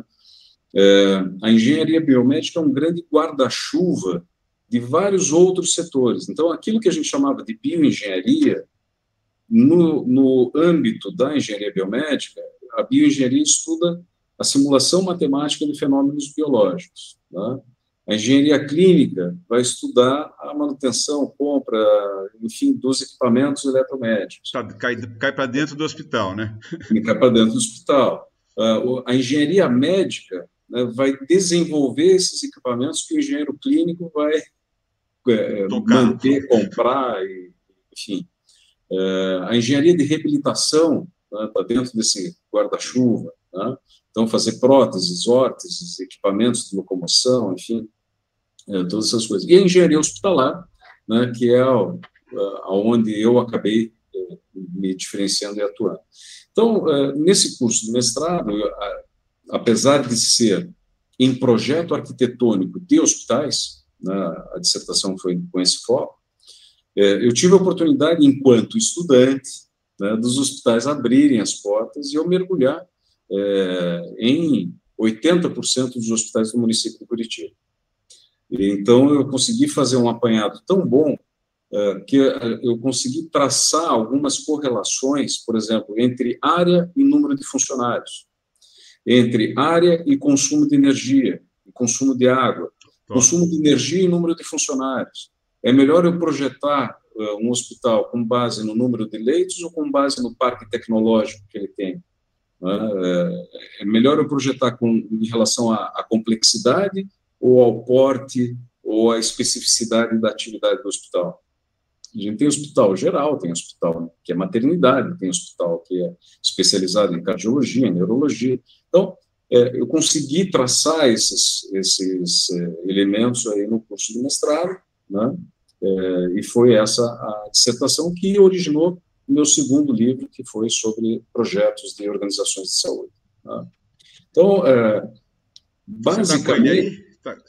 Speaker 2: a engenharia biomédica é um grande guarda-chuva de vários outros setores. Então, aquilo que a gente chamava de bioengenharia, no âmbito da engenharia biomédica, a bioengenharia estuda a simulação matemática de fenômenos biológicos. Né? A engenharia clínica vai estudar a manutenção, compra, enfim, dos equipamentos eletromédicos.
Speaker 1: Cai para dentro do hospital, né?
Speaker 2: Cai para dentro do hospital. A engenharia médica, né, vai desenvolver esses equipamentos que o engenheiro clínico vai manter, comprar, enfim. A engenharia de reabilitação está dentro desse guarda-chuva. Né? Então, fazer próteses, órteses, equipamentos de locomoção, enfim, todas essas coisas. E a engenharia hospitalar, né, que é onde eu acabei me diferenciando e atuando. Então, nesse curso de mestrado, apesar de ser em projeto arquitetônico de hospitais, né, a dissertação foi com esse foco, eu tive a oportunidade, enquanto estudante, né, dos hospitais abrirem as portas e eu mergulhar em 80% dos hospitais do município de Curitiba. Então, eu consegui fazer um apanhado tão bom que eu consegui traçar algumas correlações, por exemplo, entre área e número de funcionários, entre área e consumo de energia, e consumo de água, consumo de energia e número de funcionários. é melhor eu projetar um hospital com base no número de leitos ou com base no parque tecnológico que ele tem? É melhor eu projetar em relação à complexidade ou ao porte ou à especificidade da atividade do hospital? A gente tem hospital geral, tem hospital que é maternidade, tem hospital que é especializado em cardiologia, neurologia. Então, eu consegui traçar esses elementos aí no curso de mestrado, né? E foi essa a dissertação que originou o meu segundo livro, que foi sobre projetos de organizações de saúde. Né? Então, basicamente...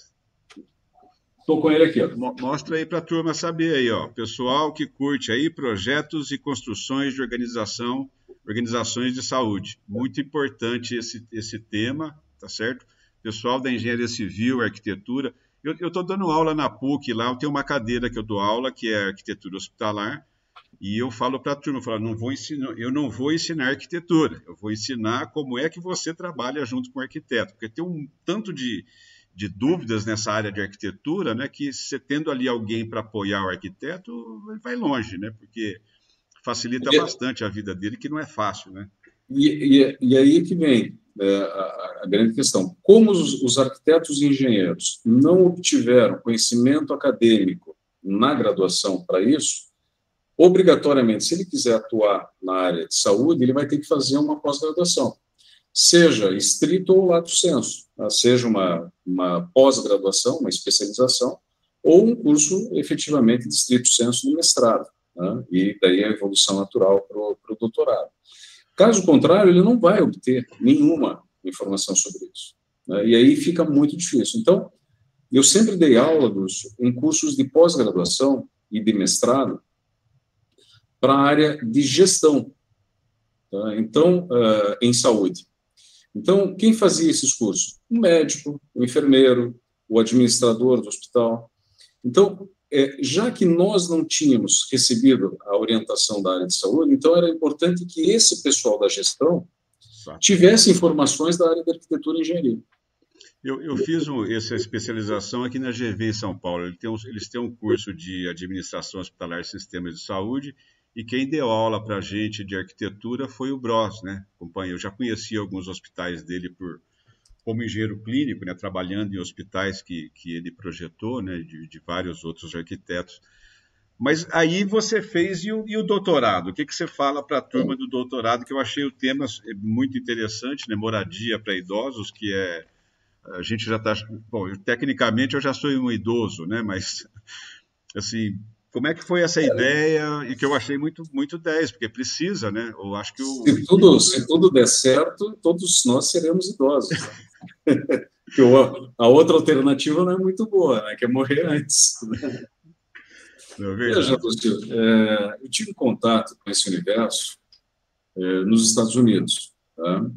Speaker 2: Estou com ele aqui. Ó.
Speaker 1: Mostra aí para a turma saber aí, ó. Pessoal que curte aí projetos e construções de organizações de saúde. Muito importante esse tema, tá certo? Pessoal da engenharia civil, arquitetura. Eu estou dando aula na PUC lá, eu tenho uma cadeira que eu dou aula, que é arquitetura hospitalar, e eu falo para a turma, eu não vou ensinar arquitetura, eu vou ensinar como é que você trabalha junto com o arquiteto, porque tem um tanto de dúvidas nessa área de arquitetura, né, que você tendo ali alguém para apoiar o arquiteto, ele vai longe, né, porque facilita bastante a vida dele, que não é fácil, né?
Speaker 2: E aí que vem a grande questão. Como os arquitetos e engenheiros não obtiveram conhecimento acadêmico na graduação para isso, obrigatoriamente, se ele quiser atuar na área de saúde, ele vai ter que fazer uma pós-graduação, seja estrito ou lato sensu, seja uma pós-graduação, uma especialização, ou um curso efetivamente de estrito sensu de mestrado, né? E daí a evolução natural para o doutorado. Caso contrário, ele não vai obter nenhuma informação sobre isso, né? E aí fica muito difícil. Então, eu sempre dei aula em cursos de pós-graduação e de mestrado para a área de gestão, tá? Então, em saúde. Então, quem fazia esses cursos? O médico, o enfermeiro, o administrador do hospital. Então, já que nós não tínhamos recebido a orientação da área de saúde, então era importante que esse pessoal da gestão tivesse informações da área de arquitetura e engenharia.
Speaker 1: Eu fiz essa especialização aqui na GV em São Paulo. Eles têm um curso de administração hospitalar e sistemas de saúde, e quem deu aula para a gente de arquitetura foi o Bros, né? Eu já conhecia alguns hospitais dele como engenheiro clínico, né, trabalhando em hospitais que ele projetou, né, de vários outros arquitetos. Mas aí você fez e o doutorado? O que você fala para a turma do doutorado, que eu achei o tema muito interessante, né, moradia para idosos, que a gente já está... Bom, tecnicamente eu já sou um idoso, né, mas, assim, como é que foi essa ideia? E que eu achei muito, muito 10, porque precisa, né? Eu acho que
Speaker 2: se tudo der certo, todos nós seremos idosos. Porque a outra alternativa não é muito boa, né? Que é morrer antes. Né? Veja, Lúcio, eu tive contato com esse universo nos Estados Unidos. Tá?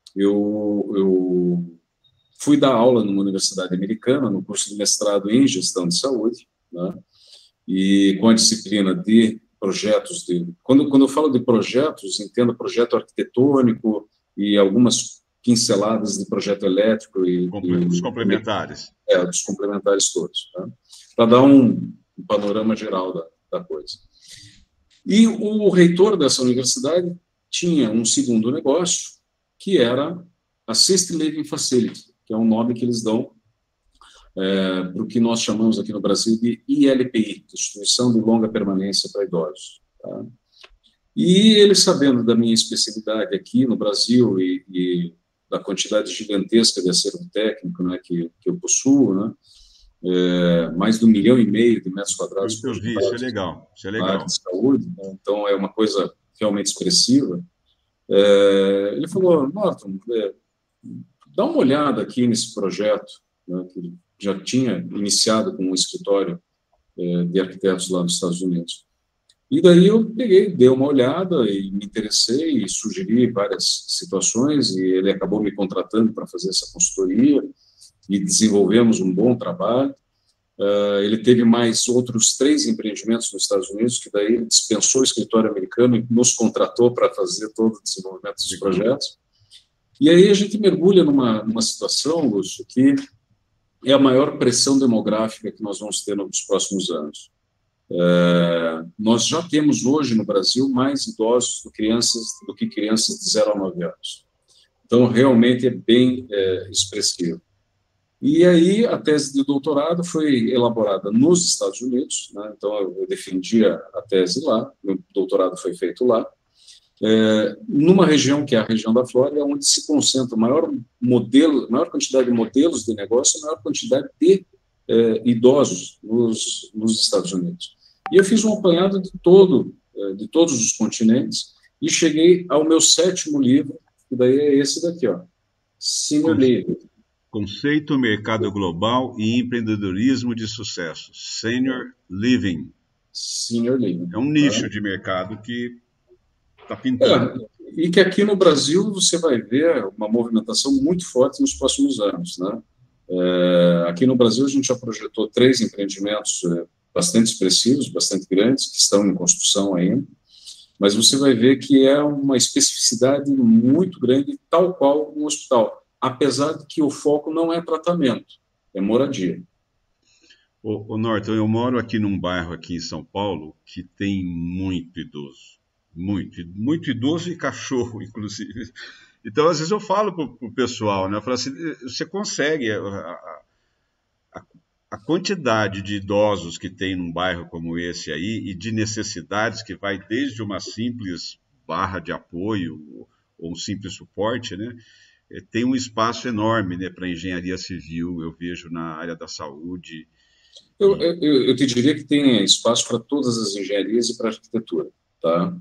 Speaker 2: Eu fui dar aula numa universidade americana, no curso de mestrado em gestão de saúde, né? E com a disciplina de projetos. Quando eu falo de projetos, entendo projeto arquitetônico e algumas pinceladas de projeto elétrico
Speaker 1: os complementares.
Speaker 2: Dos complementares todos, tá? Para dar um panorama geral da coisa. E o reitor dessa universidade tinha um segundo negócio, que era Assisted Living Facility, que é um nome que eles dão para o que nós chamamos aqui no Brasil de ILPI, Instituição de Longa Permanência para Idosos. Tá? E ele, sabendo da minha especialidade aqui no Brasil e da quantidade gigantesca de acervo técnico, né, que eu possuo, né, mais de 1,5 milhão de metros quadrados.
Speaker 1: Eu vi, isso é legal. Isso é legal.
Speaker 2: Na área de saúde, né, então é uma coisa realmente expressiva. Ele falou, Norton, dá uma olhada aqui nesse projeto, né, que já tinha iniciado com um escritório de arquitetos lá nos Estados Unidos. E daí eu dei uma olhada e me interessei e sugeri várias situações, e ele acabou me contratando para fazer essa consultoria e desenvolvemos um bom trabalho. Ele teve mais outros 3 empreendimentos nos Estados Unidos, que daí ele dispensou o escritório americano e nos contratou para fazer todo o desenvolvimento dos projetos. E aí a gente mergulha numa situação, Lúcio, que é a maior pressão demográfica que nós vamos ter nos próximos anos. Nós já temos hoje no Brasil mais idosos do que crianças de 0 a 9 anos. Então, realmente é bem expressivo. E aí, a tese de doutorado foi elaborada nos Estados Unidos, né? Então, eu defendia a tese lá, meu doutorado foi feito lá, numa região que é a região da Flórida, onde se concentra maior quantidade de modelos de negócio, maior quantidade de idosos nos Estados Unidos. E eu fiz um apanhado de todos os continentes e cheguei ao meu 7º livro, que daí é esse daqui, ó, Senior Living.
Speaker 1: Conceito, mercado global e empreendedorismo de sucesso. Senior Living.
Speaker 2: Senior Living.
Speaker 1: É um nicho de mercado que está pintando.
Speaker 2: E que aqui no Brasil você vai ver uma movimentação muito forte nos próximos anos, né? Aqui no Brasil a gente já projetou 3 empreendimentos bastante expressivos, bastante grandes, que estão em construção ainda, mas você vai ver que é uma especificidade muito grande, tal qual um hospital, apesar de que o foco não é tratamento, é moradia.
Speaker 1: Ô Norton, eu moro aqui num bairro aqui em São Paulo que tem muito idoso, muito idoso e cachorro, inclusive. Então, às vezes eu falo para o pessoal, né? Eu falo assim, você consegue a quantidade de idosos que tem num bairro como esse aí e de necessidades que vai desde uma simples barra de apoio ou um simples suporte, né? Tem um espaço enorme, né, para engenharia civil, eu vejo na área da saúde.
Speaker 2: Eu te diria que tem espaço para todas as engenharias e para a arquitetura, tá?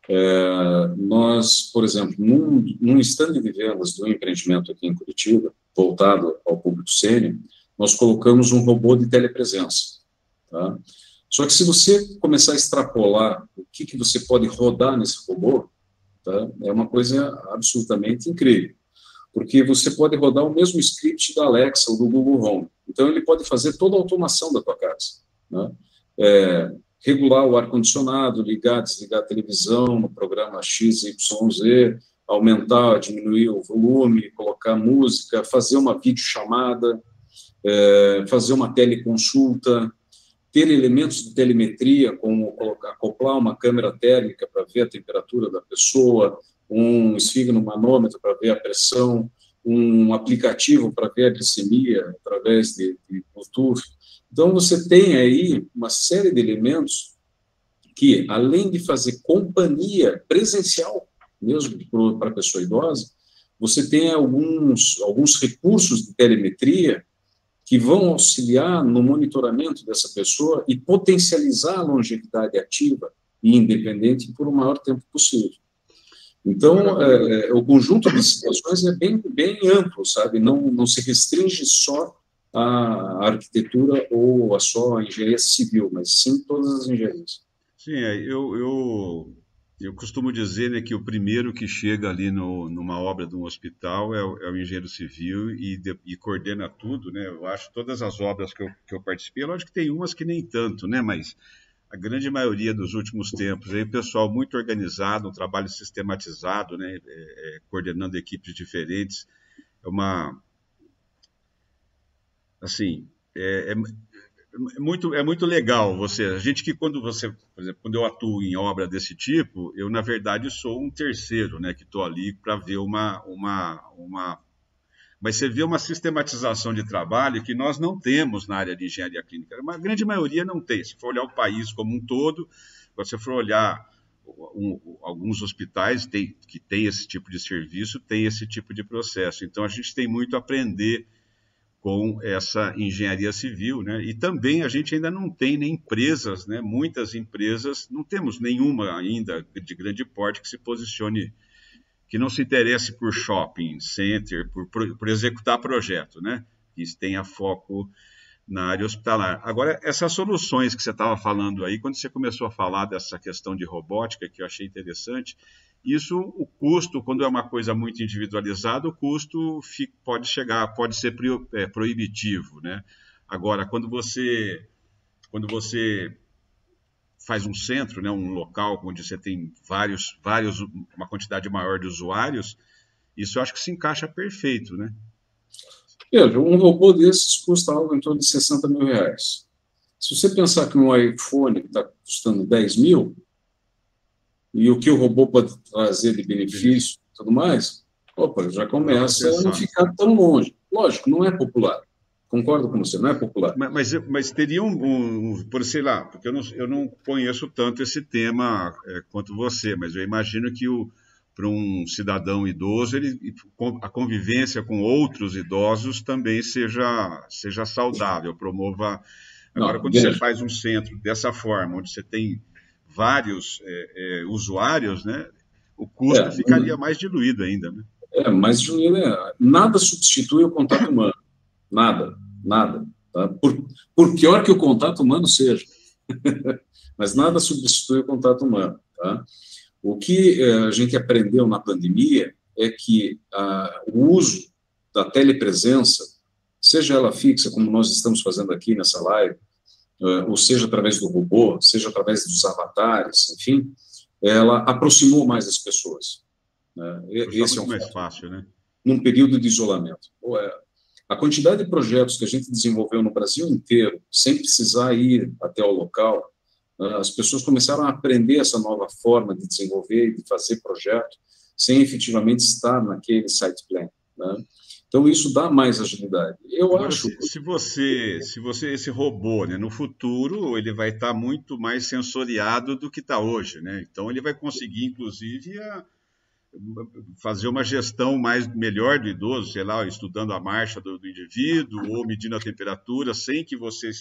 Speaker 2: Nós, por exemplo, num stand de vendas do empreendimento aqui em Curitiba, voltado ao público sênior, nós colocamos um robô de telepresença, tá? Só que se você começar a extrapolar o que você pode rodar nesse robô, tá? É uma coisa absolutamente incrível, porque você pode rodar o mesmo script da Alexa ou do Google Home. Então, ele pode fazer toda a automação da tua casa, né? Regular o ar-condicionado, ligar, desligar a televisão no programa XYZ, aumentar, diminuir o volume, colocar música, fazer uma videochamada, fazer uma teleconsulta, ter elementos de telemetria, como acoplar uma câmera térmica para ver a temperatura da pessoa, um esfigmomanômetro para ver a pressão, um aplicativo para ver a glicemia através de Bluetooth. Então, você tem aí uma série de elementos que, além de fazer companhia presencial, mesmo para a pessoa idosa, você tem alguns recursos de telemetria que vão auxiliar no monitoramento dessa pessoa e potencializar a longevidade ativa e independente por o maior tempo possível. Então, o conjunto de situações é bem amplo, sabe? Não se restringe só à arquitetura ou a só a engenharia civil, mas sim todas as engenharias.
Speaker 1: Sim, eu costumo dizer, né, que o primeiro que chega ali numa obra de um hospital é o engenheiro civil e coordena tudo, né? Eu acho todas as obras que eu participei, lógico que tem umas que nem tanto, né? Mas a grande maioria dos últimos tempos, aí, pessoal muito organizado, um trabalho sistematizado, né? Coordenando equipes diferentes, assim, é muito legal a gente que por exemplo, quando eu atuo em obra desse tipo, eu na verdade sou um terceiro, né, que estou ali para ver mas você vê uma sistematização de trabalho que nós não temos na área de engenharia clínica. A grande maioria não tem. Se for olhar o país como um todo, se você for olhar alguns hospitais que têm esse tipo de serviço, tem esse tipo de processo. Então, a gente tem muito a aprender com essa engenharia civil, né? E também a gente ainda não tem nem empresas, né? Muitas empresas, não temos nenhuma ainda de grande porte que se posicione, que não se interesse por shopping center, por executar projeto, né? Que tenha foco na área hospitalar. Agora, essas soluções que você estava falando aí, quando você começou a falar dessa questão de robótica, que eu achei interessante, o custo, quando é uma coisa muito individualizada, o custo pode ser proibitivo, né? Agora, quando você faz um centro, né, um local onde você tem uma quantidade maior de usuários, isso eu acho que se encaixa perfeito, né?
Speaker 2: Veja, um robô desses custa algo em torno de R$60 mil. Se você pensar que um iPhone está custando 10 mil, e o que o robô pode trazer de benefício e tudo mais, opa, já
Speaker 1: Dá para
Speaker 2: começa a não
Speaker 1: pensar.
Speaker 2: ficar tão longe. Lógico, não é popular. Concordo com você, não é popular.
Speaker 1: Mas teria por sei lá, porque eu não conheço tanto esse tema quanto você, mas eu imagino que para um cidadão idoso, a convivência com outros idosos também seja saudável, promova. Agora,
Speaker 2: Não,
Speaker 1: quando você
Speaker 2: veja,
Speaker 1: faz um centro dessa forma, onde você tem vários usuários, né, o custo
Speaker 2: é,
Speaker 1: ficaria mais diluído ainda, né?
Speaker 2: mas nada substitui o contato humano. Nada, nada. Tá? Por pior que o contato humano seja, mas nada substitui o contato humano. Tá? O que a gente aprendeu na pandemia é que o uso da telepresença, seja ela fixa, como nós estamos fazendo aqui nessa live, ou seja através do robô, seja através dos avatares, enfim, ela aproximou mais as pessoas. Né?
Speaker 1: Está
Speaker 2: Esse é
Speaker 1: muito
Speaker 2: um
Speaker 1: mais
Speaker 2: fato.
Speaker 1: fácil, né?
Speaker 2: Num período de isolamento. A quantidade de projetos que a gente desenvolveu no Brasil inteiro, sem precisar ir até o local, as pessoas começaram a aprender essa nova forma de desenvolver e de fazer projeto, sem efetivamente estar naquele site plan. Né? Então, isso dá mais agilidade. Eu
Speaker 1: Agora,
Speaker 2: acho.
Speaker 1: se você, esse robô, né, no futuro, ele vai estar muito mais sensoriado do que está hoje, né? Então, ele vai conseguir, inclusive, fazer uma gestão mais melhor do idoso, sei lá, estudando a marcha do indivíduo ou medindo a temperatura, sem que você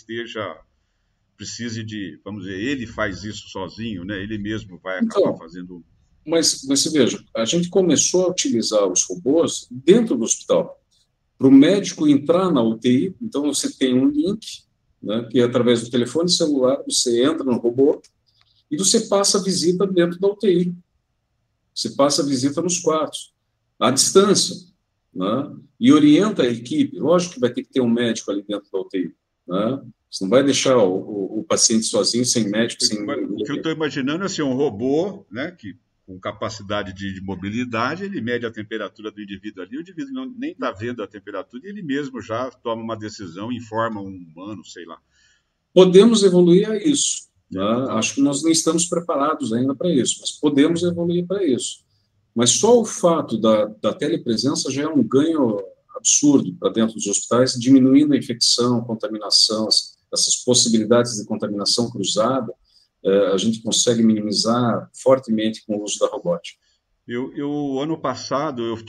Speaker 1: precise de, vamos dizer, ele faz isso sozinho, né? Ele mesmo vai acabar
Speaker 2: Então,
Speaker 1: fazendo.
Speaker 2: mas você veja, a gente começou a utilizar os robôs dentro do hospital. Para o médico entrar na UTI, então você tem um link, né, que é através do telefone celular, você entra no robô e você passa a visita dentro da UTI. Você passa a visita nos quartos, à distância, né, e orienta a equipe. Lógico que vai ter que ter um médico ali dentro da UTI. Né? Você não vai deixar o paciente sozinho, sem médico, sem
Speaker 1: O que eu
Speaker 2: ninguém.
Speaker 1: estou imaginando é assim, um robô, né, que com capacidade de mobilidade, ele mede a temperatura do indivíduo ali, o indivíduo nem está vendo a temperatura e ele mesmo já toma uma decisão, informa um humano, sei lá.
Speaker 2: Podemos evoluir a isso. Né?
Speaker 1: Então,
Speaker 2: Acho que nós não estamos preparados ainda para isso, mas podemos evoluir para isso. Mas só o fato da telepresença já é um ganho absurdo para dentro dos hospitais, diminuindo a infecção, contaminação, essas possibilidades de contaminação cruzada, a gente consegue minimizar fortemente com o uso da robótica.
Speaker 1: ano passado eu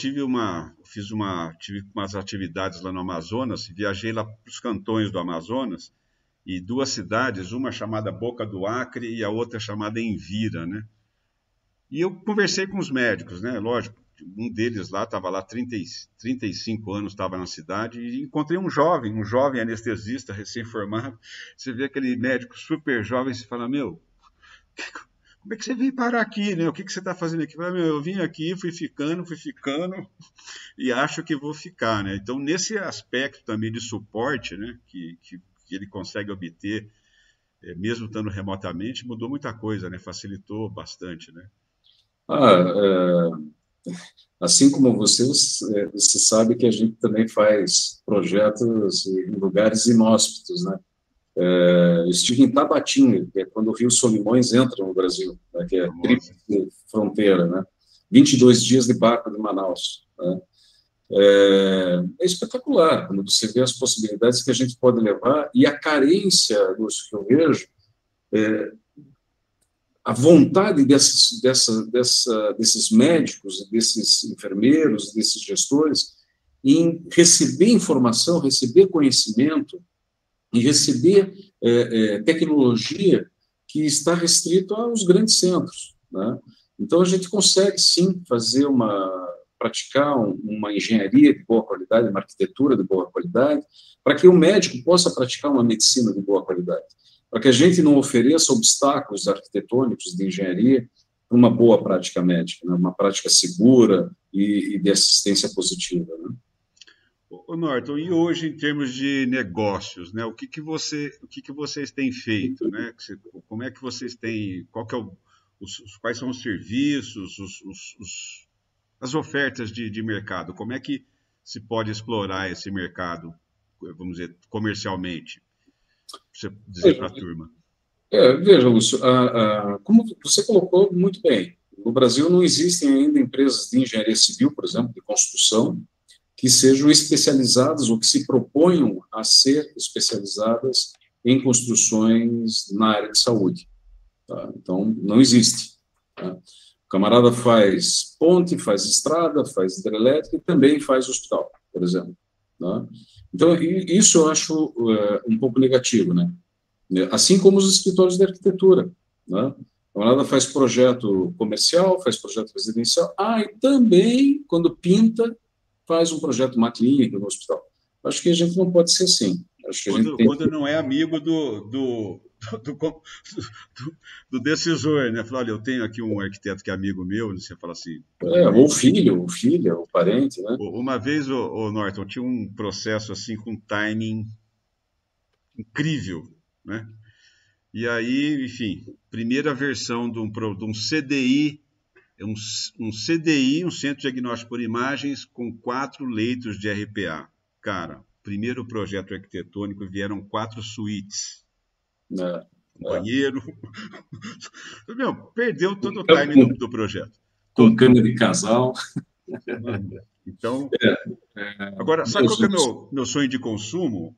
Speaker 1: tive umas atividades lá no Amazonas, viajei lá para os cantões do Amazonas e duas cidades, uma chamada Boca do Acre e a outra chamada Envira, né? E eu conversei com os médicos, né? Lógico, um deles lá estava lá 35 anos, estava na cidade, e encontrei um jovem anestesista recém-formado. Você vê aquele médico super jovem, você fala, meu, como é que você veio parar aqui, né? O que você está fazendo aqui? Fala, meu, eu vim aqui, fui ficando, e acho que vou ficar, né? Então, nesse aspecto também de suporte, né, que ele consegue obter, mesmo estando remotamente, mudou muita coisa, né? Facilitou bastante, né?
Speaker 2: Ah, assim como você sabe que a gente também faz projetos em lugares inóspitos, né? Eu estive em Tabatinga, que é quando o Rio Solimões entra no Brasil, né? Que é
Speaker 1: Famosa.
Speaker 2: tríplice fronteira, né? 22 dias de barco de Manaus. Né? É espetacular quando você vê as possibilidades que a gente pode levar e a carência dos que eu vejo, a vontade desses médicos, desses enfermeiros, desses gestores, em receber informação, receber conhecimento e receber tecnologia que está restrito aos grandes centros. Né? Então, a gente consegue, sim, praticar uma engenharia de boa qualidade, uma arquitetura de boa qualidade, para que o médico possa praticar uma medicina de boa qualidade, para que a gente não ofereça obstáculos arquitetônicos de engenharia para uma boa prática médica, né? Uma prática segura e de assistência positiva. Né?
Speaker 1: Ô Norton, e hoje em termos de negócios, né? O que que vocês têm feito, né? Como é que vocês têm, qual que é quais são os serviços, as ofertas de mercado? Como é que se pode explorar esse mercado, vamos dizer, comercialmente? você dizer para a turma?
Speaker 2: Veja, Lúcio, como você colocou muito bem, no Brasil não existem ainda empresas de engenharia civil, por exemplo, de construção, que sejam especializadas ou que se proponham a ser especializadas em construções na área de saúde. Tá? Então, não existe. Tá? O camarada faz ponte, faz estrada, faz hidrelétrica e também faz hospital, por exemplo. Tá? Então, isso eu acho um pouco negativo, né? Assim como os escritórios de arquitetura. Né? O camarada faz projeto comercial, faz projeto residencial, e também, quando pinta, faz um projeto, uma clínica, no hospital. Acho que a gente não pode ser assim. Acho que
Speaker 1: quando não é amigo do decisor, né? Fala, olha, eu tenho aqui um arquiteto que é amigo meu, você fala assim...
Speaker 2: ou filha, o parente, né?
Speaker 1: Uma vez, o Norton, tinha um processo assim com timing incrível, né? E aí, enfim, primeira versão de um CDI, um CDI, um Centro Diagnóstico por Imagens, com 4 leitos de RPA. Cara, primeiro projeto arquitetônico, vieram 4 suítes. Banheiro. Meu, perdeu todo o timing do projeto.
Speaker 2: Com cama de casal.
Speaker 1: Então, agora, sabe qual que é meu sonho de consumo?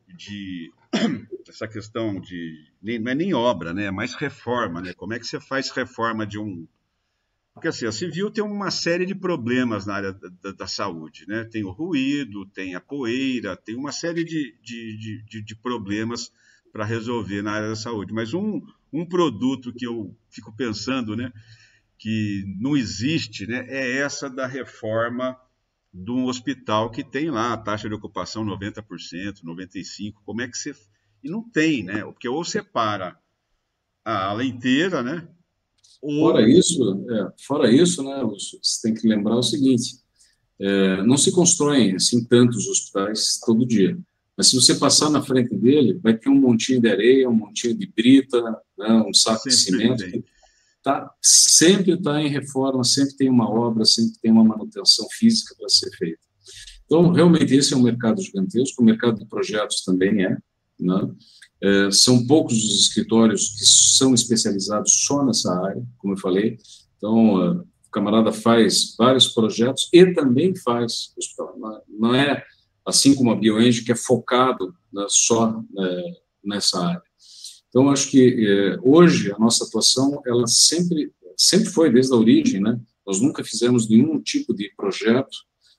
Speaker 1: Essa questão de... Não é nem obra, né? É mais reforma, né? Como é que você faz reforma de um... Porque assim, a civil tem uma série de problemas na área da saúde, né? Tem o ruído, tem a poeira, tem uma série de problemas para resolver na área da saúde. Mas um produto que eu fico pensando, né, que não existe, né, é essa da reforma de um hospital que tem lá a taxa de ocupação 90%, 95%. Como é que você... E não tem, né? Porque ou você para a ala inteira, né?
Speaker 2: Fora isso, né, Lúcio, você tem que lembrar o seguinte, não se constroem assim tantos hospitais todo dia, mas se você passar na frente dele, vai ter um montinho de areia, um montinho de brita, né, um saco de cimento, que sempre está em reforma, sempre tem uma obra, sempre tem uma manutenção física para ser feita. Então, realmente, esse é um mercado gigantesco, o mercado de projetos também é, né? São poucos os escritórios que são especializados só nessa área, como eu falei. Então, o camarada faz vários projetos e também faz hospital. Não é assim como a BioEng, que é focado só nessa área. Então, acho que hoje a nossa atuação, ela sempre foi desde a origem, né? Nós nunca fizemos nenhum tipo de projeto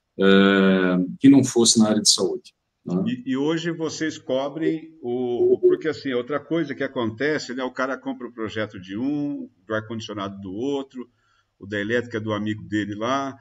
Speaker 2: que não fosse na área de saúde.
Speaker 1: E hoje vocês cobrem porque assim, outra coisa que acontece, né, o cara compra o projeto de um, do ar-condicionado do outro, o da elétrica do amigo dele lá,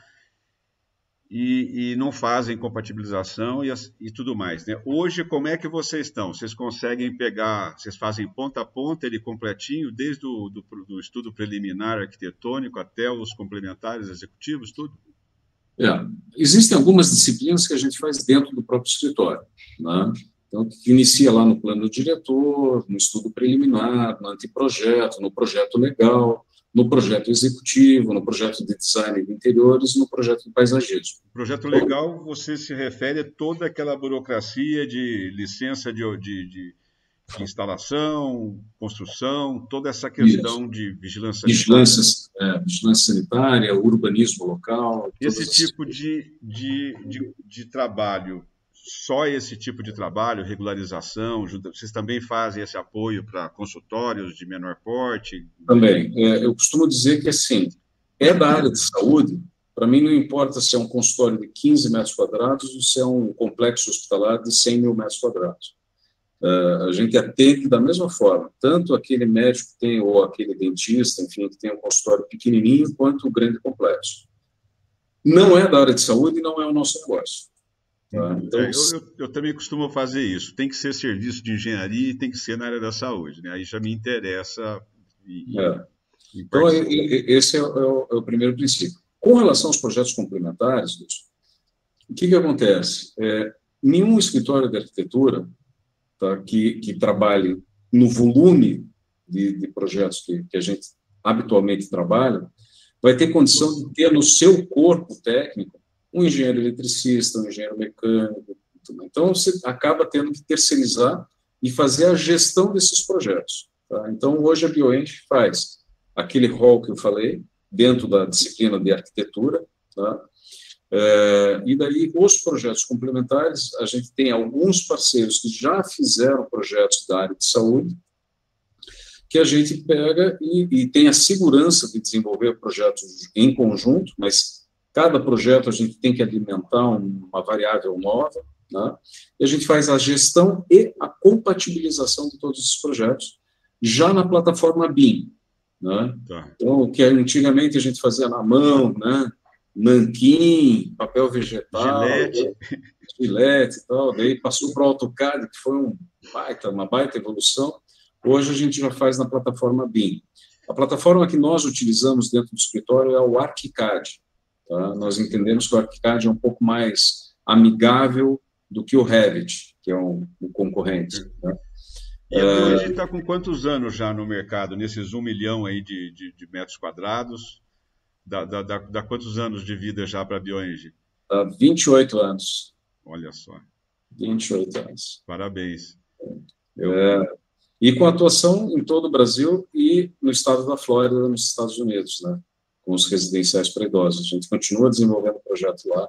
Speaker 1: e não fazem compatibilização e tudo mais, né? Hoje, como é que vocês estão? Vocês conseguem pegar, vocês fazem ponta a ponta, ele completinho, desde do estudo preliminar arquitetônico até os complementares executivos, tudo?
Speaker 2: Existem algumas disciplinas que a gente faz dentro do próprio escritório, né? Então, que inicia lá no plano diretor, no estudo preliminar, no anteprojeto, no projeto legal, no projeto executivo, no projeto de design de interiores e no projeto de paisagismo.
Speaker 1: Projeto legal, você se refere a toda aquela burocracia de licença de instalação, construção, toda essa questão de vigilância sanitária.
Speaker 2: Vigilância sanitária, urbanismo local.
Speaker 1: Esse tipo de trabalho, só esse tipo de trabalho, regularização, vocês também fazem esse apoio para consultórios de menor porte?
Speaker 2: Também. Eu costumo dizer que, assim, da área de saúde, para mim não importa se é um consultório de 15 metros quadrados ou se é um complexo hospitalar de 100 mil metros quadrados. A gente atende da mesma forma, tanto aquele médico que tem, ou aquele dentista, enfim, que tem um consultório pequenininho, quanto o grande complexo. Não é da área de saúde e não é o nosso negócio. Tá? Então,
Speaker 1: eu também costumo fazer isso. Tem que ser serviço de engenharia e tem que ser na área da saúde, né? Aí já me interessa.
Speaker 2: Então, esse é o primeiro princípio. Com relação aos projetos complementares, o que acontece? Nenhum escritório de arquitetura, tá, que trabalhe no volume de projetos que a gente habitualmente trabalha, vai ter condição de ter no seu corpo técnico um engenheiro eletricista, um engenheiro mecânico. Então, você acaba tendo que terceirizar e fazer a gestão desses projetos. Tá? Então, hoje a Bioenge faz aquele rol que eu falei, dentro da disciplina de arquitetura, tá? E daí, os projetos complementares, a gente tem alguns parceiros que já fizeram projetos da área de saúde, que a gente pega e tem a segurança de desenvolver projetos em conjunto, mas cada projeto a gente tem que alimentar uma variável nova, né? E a gente faz a gestão e a compatibilização de todos esses projetos, já na plataforma BIM, né?
Speaker 1: Tá.
Speaker 2: Então, o que antigamente a gente fazia na mão, né? Nanquim, papel vegetal, Gillette e tal, daí passou para o AutoCAD, que foi uma baita evolução. Hoje a gente já faz na plataforma BIM. A plataforma que nós utilizamos dentro do escritório é o ArchiCAD. Tá? Nós entendemos que o ArchiCAD é um pouco mais amigável do que o Revit, que é um concorrente. Né?
Speaker 1: E a Bioenge está com quantos anos já no mercado, nesses 1 milhão aí de metros quadrados? Dá quantos anos de vida já para a Bioenge?
Speaker 2: 28 anos.
Speaker 1: Olha só.
Speaker 2: 28 anos.
Speaker 1: Parabéns.
Speaker 2: E com atuação em todo o Brasil e no estado da Flórida, nos Estados Unidos, né? Com os residenciais para idosos. A gente continua desenvolvendo o projeto lá.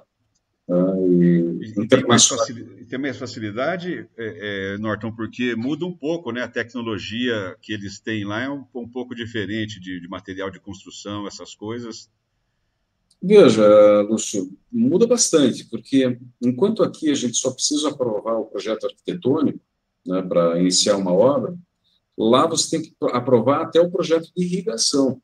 Speaker 1: E tem mais facilidade, Norton, porque muda um pouco, né? A tecnologia que eles têm lá é um pouco diferente de material de construção, essas coisas.
Speaker 2: Veja, Lúcio, muda bastante, porque enquanto aqui a gente só precisa aprovar o projeto arquitetônico, né, para iniciar uma obra, lá você tem que aprovar até o projeto de irrigação.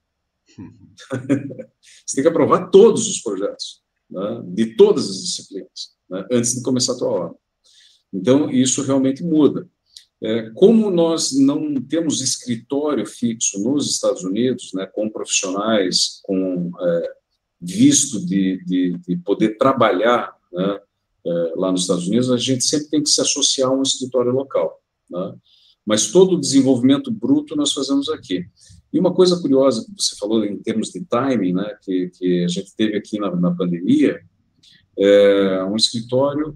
Speaker 2: Você tem que aprovar todos os projetos, né, de todas as disciplinas, né, antes de começar a tua obra. Então, isso realmente muda. Como nós não temos escritório fixo nos Estados Unidos, né, com profissionais, com visto de poder trabalhar, né, lá nos Estados Unidos, a gente sempre tem que se associar a um escritório local, né? Mas todo o desenvolvimento bruto nós fazemos aqui. E uma coisa curiosa que você falou em termos de timing, né, que a gente teve aqui na pandemia, um escritório,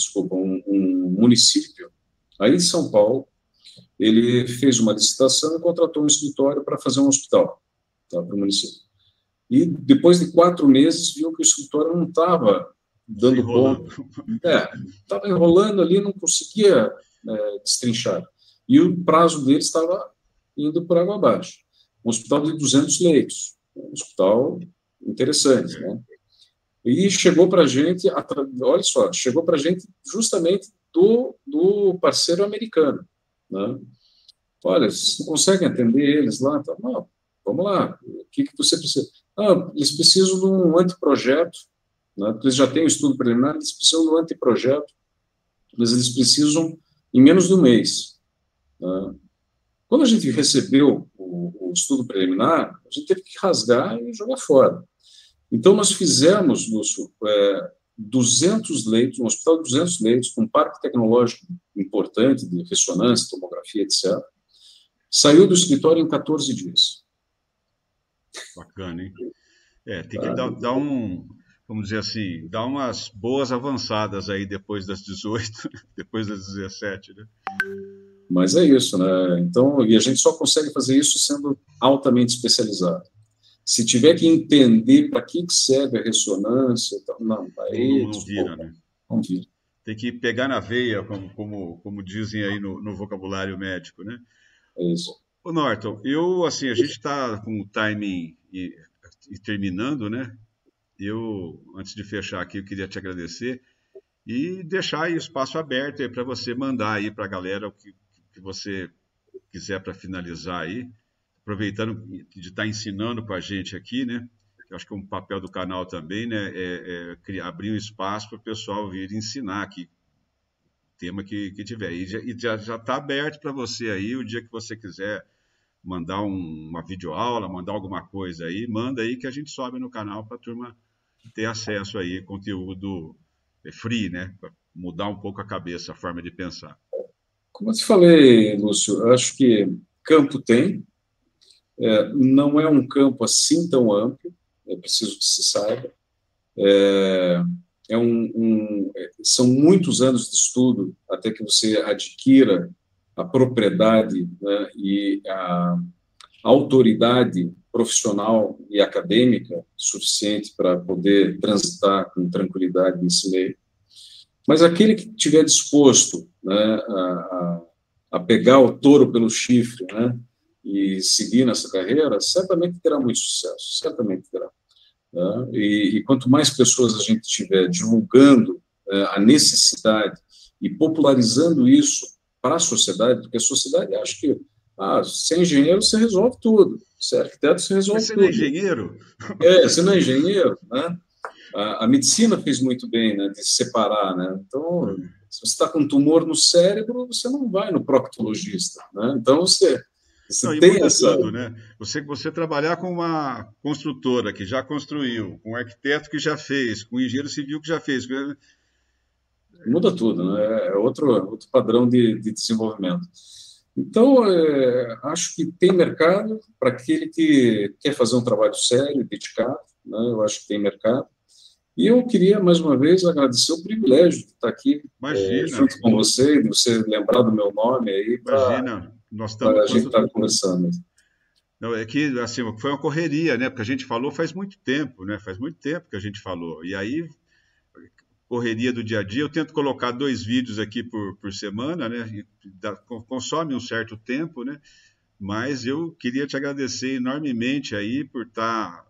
Speaker 2: um município, aí em São Paulo, ele fez uma licitação e contratou um escritório para fazer um hospital, tá, para o município. E depois de 4 meses viu que o escritório não estava dando conta, estava enrolando ali, não conseguia destrinchar. E o prazo dele estava indo por água abaixo. Um hospital de 200 leitos, um hospital interessante, né? E chegou para a gente, olha só, chegou para a gente justamente do parceiro americano, né? Olha, vocês não conseguem atender eles lá? Então, não, vamos lá, o que você precisa? Eles precisam de um anteprojeto, né? Porque eles já têm o estudo preliminar, eles precisam de um anteprojeto, mas eles precisam em menos de um mês. Né? Quando a gente recebeu o estudo preliminar, a gente teve que rasgar e jogar fora. Então, nós fizemos, Lúcio, 200 leitos, um hospital de 200 leitos, com um parque tecnológico importante de ressonância, tomografia, etc. Saiu do escritório em 14 dias.
Speaker 1: Bacana, hein? Tem que dar vamos dizer assim, dar umas boas avançadas aí depois das 18, depois das 17, né?
Speaker 2: Mas é isso, né? Então, e a gente só consegue fazer isso sendo altamente especializado. Se tiver que entender para que serve a ressonância, não
Speaker 1: vira, né?
Speaker 2: Não vira.
Speaker 1: Tem que pegar na veia, como dizem aí no vocabulário médico, né?
Speaker 2: É isso.
Speaker 1: Ô Norton, a gente está com o timing e terminando, né? Antes de fechar aqui, eu queria te agradecer e deixar aí o espaço aberto para você mandar aí para a galera o que você quiser para finalizar aí, aproveitando de estar ensinando com a gente aqui, né? Eu acho que um papel do canal também, né, abrir um espaço para o pessoal vir ensinar aqui o tema que tiver. E já está aberto para você aí, o dia que você quiser mandar uma videoaula, mandar alguma coisa aí, manda aí que a gente sobe no canal para a turma ter acesso aí, conteúdo free, né? Para mudar um pouco a cabeça, a forma de pensar.
Speaker 2: Como eu te falei, Lúcio, eu acho que campo tem, não é um campo assim tão amplo, é preciso que se saiba. São muitos anos de estudo até que você adquira a propriedade, né, e a autoridade profissional e acadêmica suficiente para poder transitar com tranquilidade nesse meio. Mas aquele que estiver disposto, né, a pegar o touro pelo chifre, né, e seguir nessa carreira, certamente terá muito sucesso, certamente terá. Né? E quanto mais pessoas a gente tiver divulgando a necessidade e popularizando isso para a sociedade, porque a sociedade acha que ser engenheiro você resolve tudo, ser arquiteto você
Speaker 1: Mas
Speaker 2: resolve
Speaker 1: você não é
Speaker 2: tudo.
Speaker 1: engenheiro?
Speaker 2: Você não é engenheiro, né? A medicina fez muito bem, né, de separar, né? Então, se você está com um tumor no cérebro, você não vai no proctologista, né? Então,
Speaker 1: Não,
Speaker 2: você
Speaker 1: e
Speaker 2: tem
Speaker 1: muda
Speaker 2: essa...
Speaker 1: tudo, né? Você trabalhar com uma construtora que já construiu, com um arquiteto que já fez, com um engenheiro civil que já fez.
Speaker 2: Muda tudo, né? É outro padrão de desenvolvimento. Então, acho que tem mercado para aquele que quer fazer um trabalho sério, dedicado, né? Eu acho que tem mercado. E eu queria, mais uma vez, agradecer o privilégio de estar aqui
Speaker 1: Imagina,
Speaker 2: junto com você, de você lembrar do meu nome aí para
Speaker 1: imagina, nós estamos
Speaker 2: a gente
Speaker 1: quando.
Speaker 2: estar conversando.
Speaker 1: Não, é que assim, foi uma correria, né? Porque a gente falou faz muito tempo, né? Faz muito tempo que a gente falou. E aí, correria do dia a dia, eu tento colocar 2 vídeos aqui por semana, né? E consome um certo tempo, né? Mas eu queria te agradecer enormemente aí por estar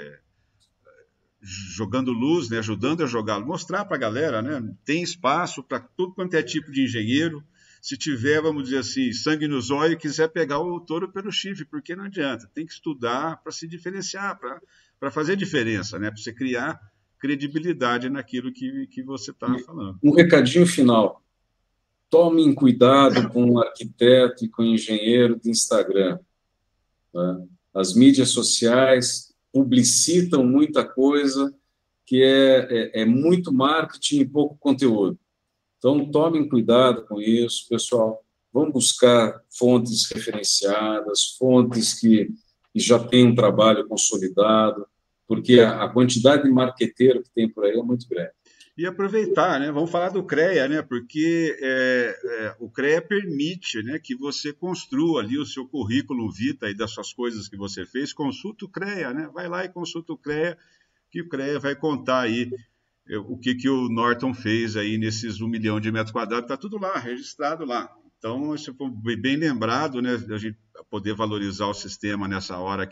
Speaker 1: jogando luz, né? Ajudando a jogar, mostrar para a galera, né? Tem espaço para tudo quanto é tipo de engenheiro. Se tiver, vamos dizer assim, sangue nos olhos e quiser pegar o touro pelo chifre, porque não adianta. Tem que estudar para se diferenciar, para fazer diferença, né? Para você criar credibilidade naquilo que você está
Speaker 2: E
Speaker 1: falando.
Speaker 2: um recadinho final. Tomem cuidado com o arquiteto e com o engenheiro de Instagram. Né? As mídias sociais publicitam muita coisa que é muito marketing e pouco conteúdo. Então, tomem cuidado com isso, pessoal. Vamos buscar fontes referenciadas, fontes que já têm um trabalho consolidado, porque a quantidade de marqueteiro que tem por aí é muito grande.
Speaker 1: E aproveitar, né? Vamos falar do CREA, né? Porque o CREA permite, né, que você construa ali o seu currículo vitae das suas coisas que você fez. Consulta o CREA, né? Vai lá e consulta o CREA, que o CREA vai contar aí o que o Norton fez aí nesses 1 milhão de metros quadrados. Está tudo lá, registrado lá. Então, isso foi bem lembrado, né? A gente poder valorizar o sistema nessa hora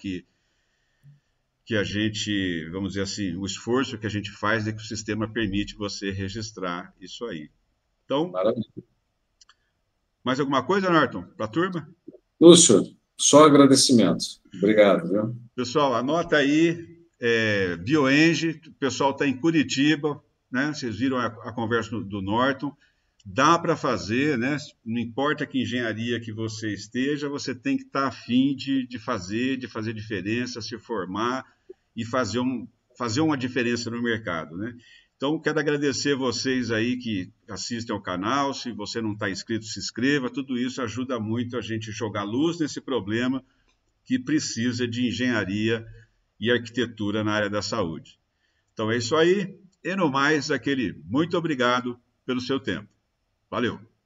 Speaker 1: que a gente, vamos dizer assim, o esforço que a gente faz é que o sistema permite você registrar isso aí. Então,
Speaker 2: Maravilha.
Speaker 1: mais alguma coisa, Norton, para a turma?
Speaker 2: Lúcio, só agradecimento. Obrigado, viu?
Speaker 1: Pessoal, anota aí, Bioenge, o pessoal está em Curitiba, né? Vocês viram a conversa do Norton. Dá para fazer, né? Não importa que engenharia que você esteja, você tem que estar afim de fazer diferença, se formar e fazer uma diferença no mercado, né? Então, quero agradecer vocês aí que assistem ao canal. Se você não está inscrito, se inscreva. Tudo isso ajuda muito a gente jogar luz nesse problema que precisa de engenharia e arquitetura na área da saúde. Então, é isso aí. E no mais, aquele muito obrigado pelo seu tempo. Valeu!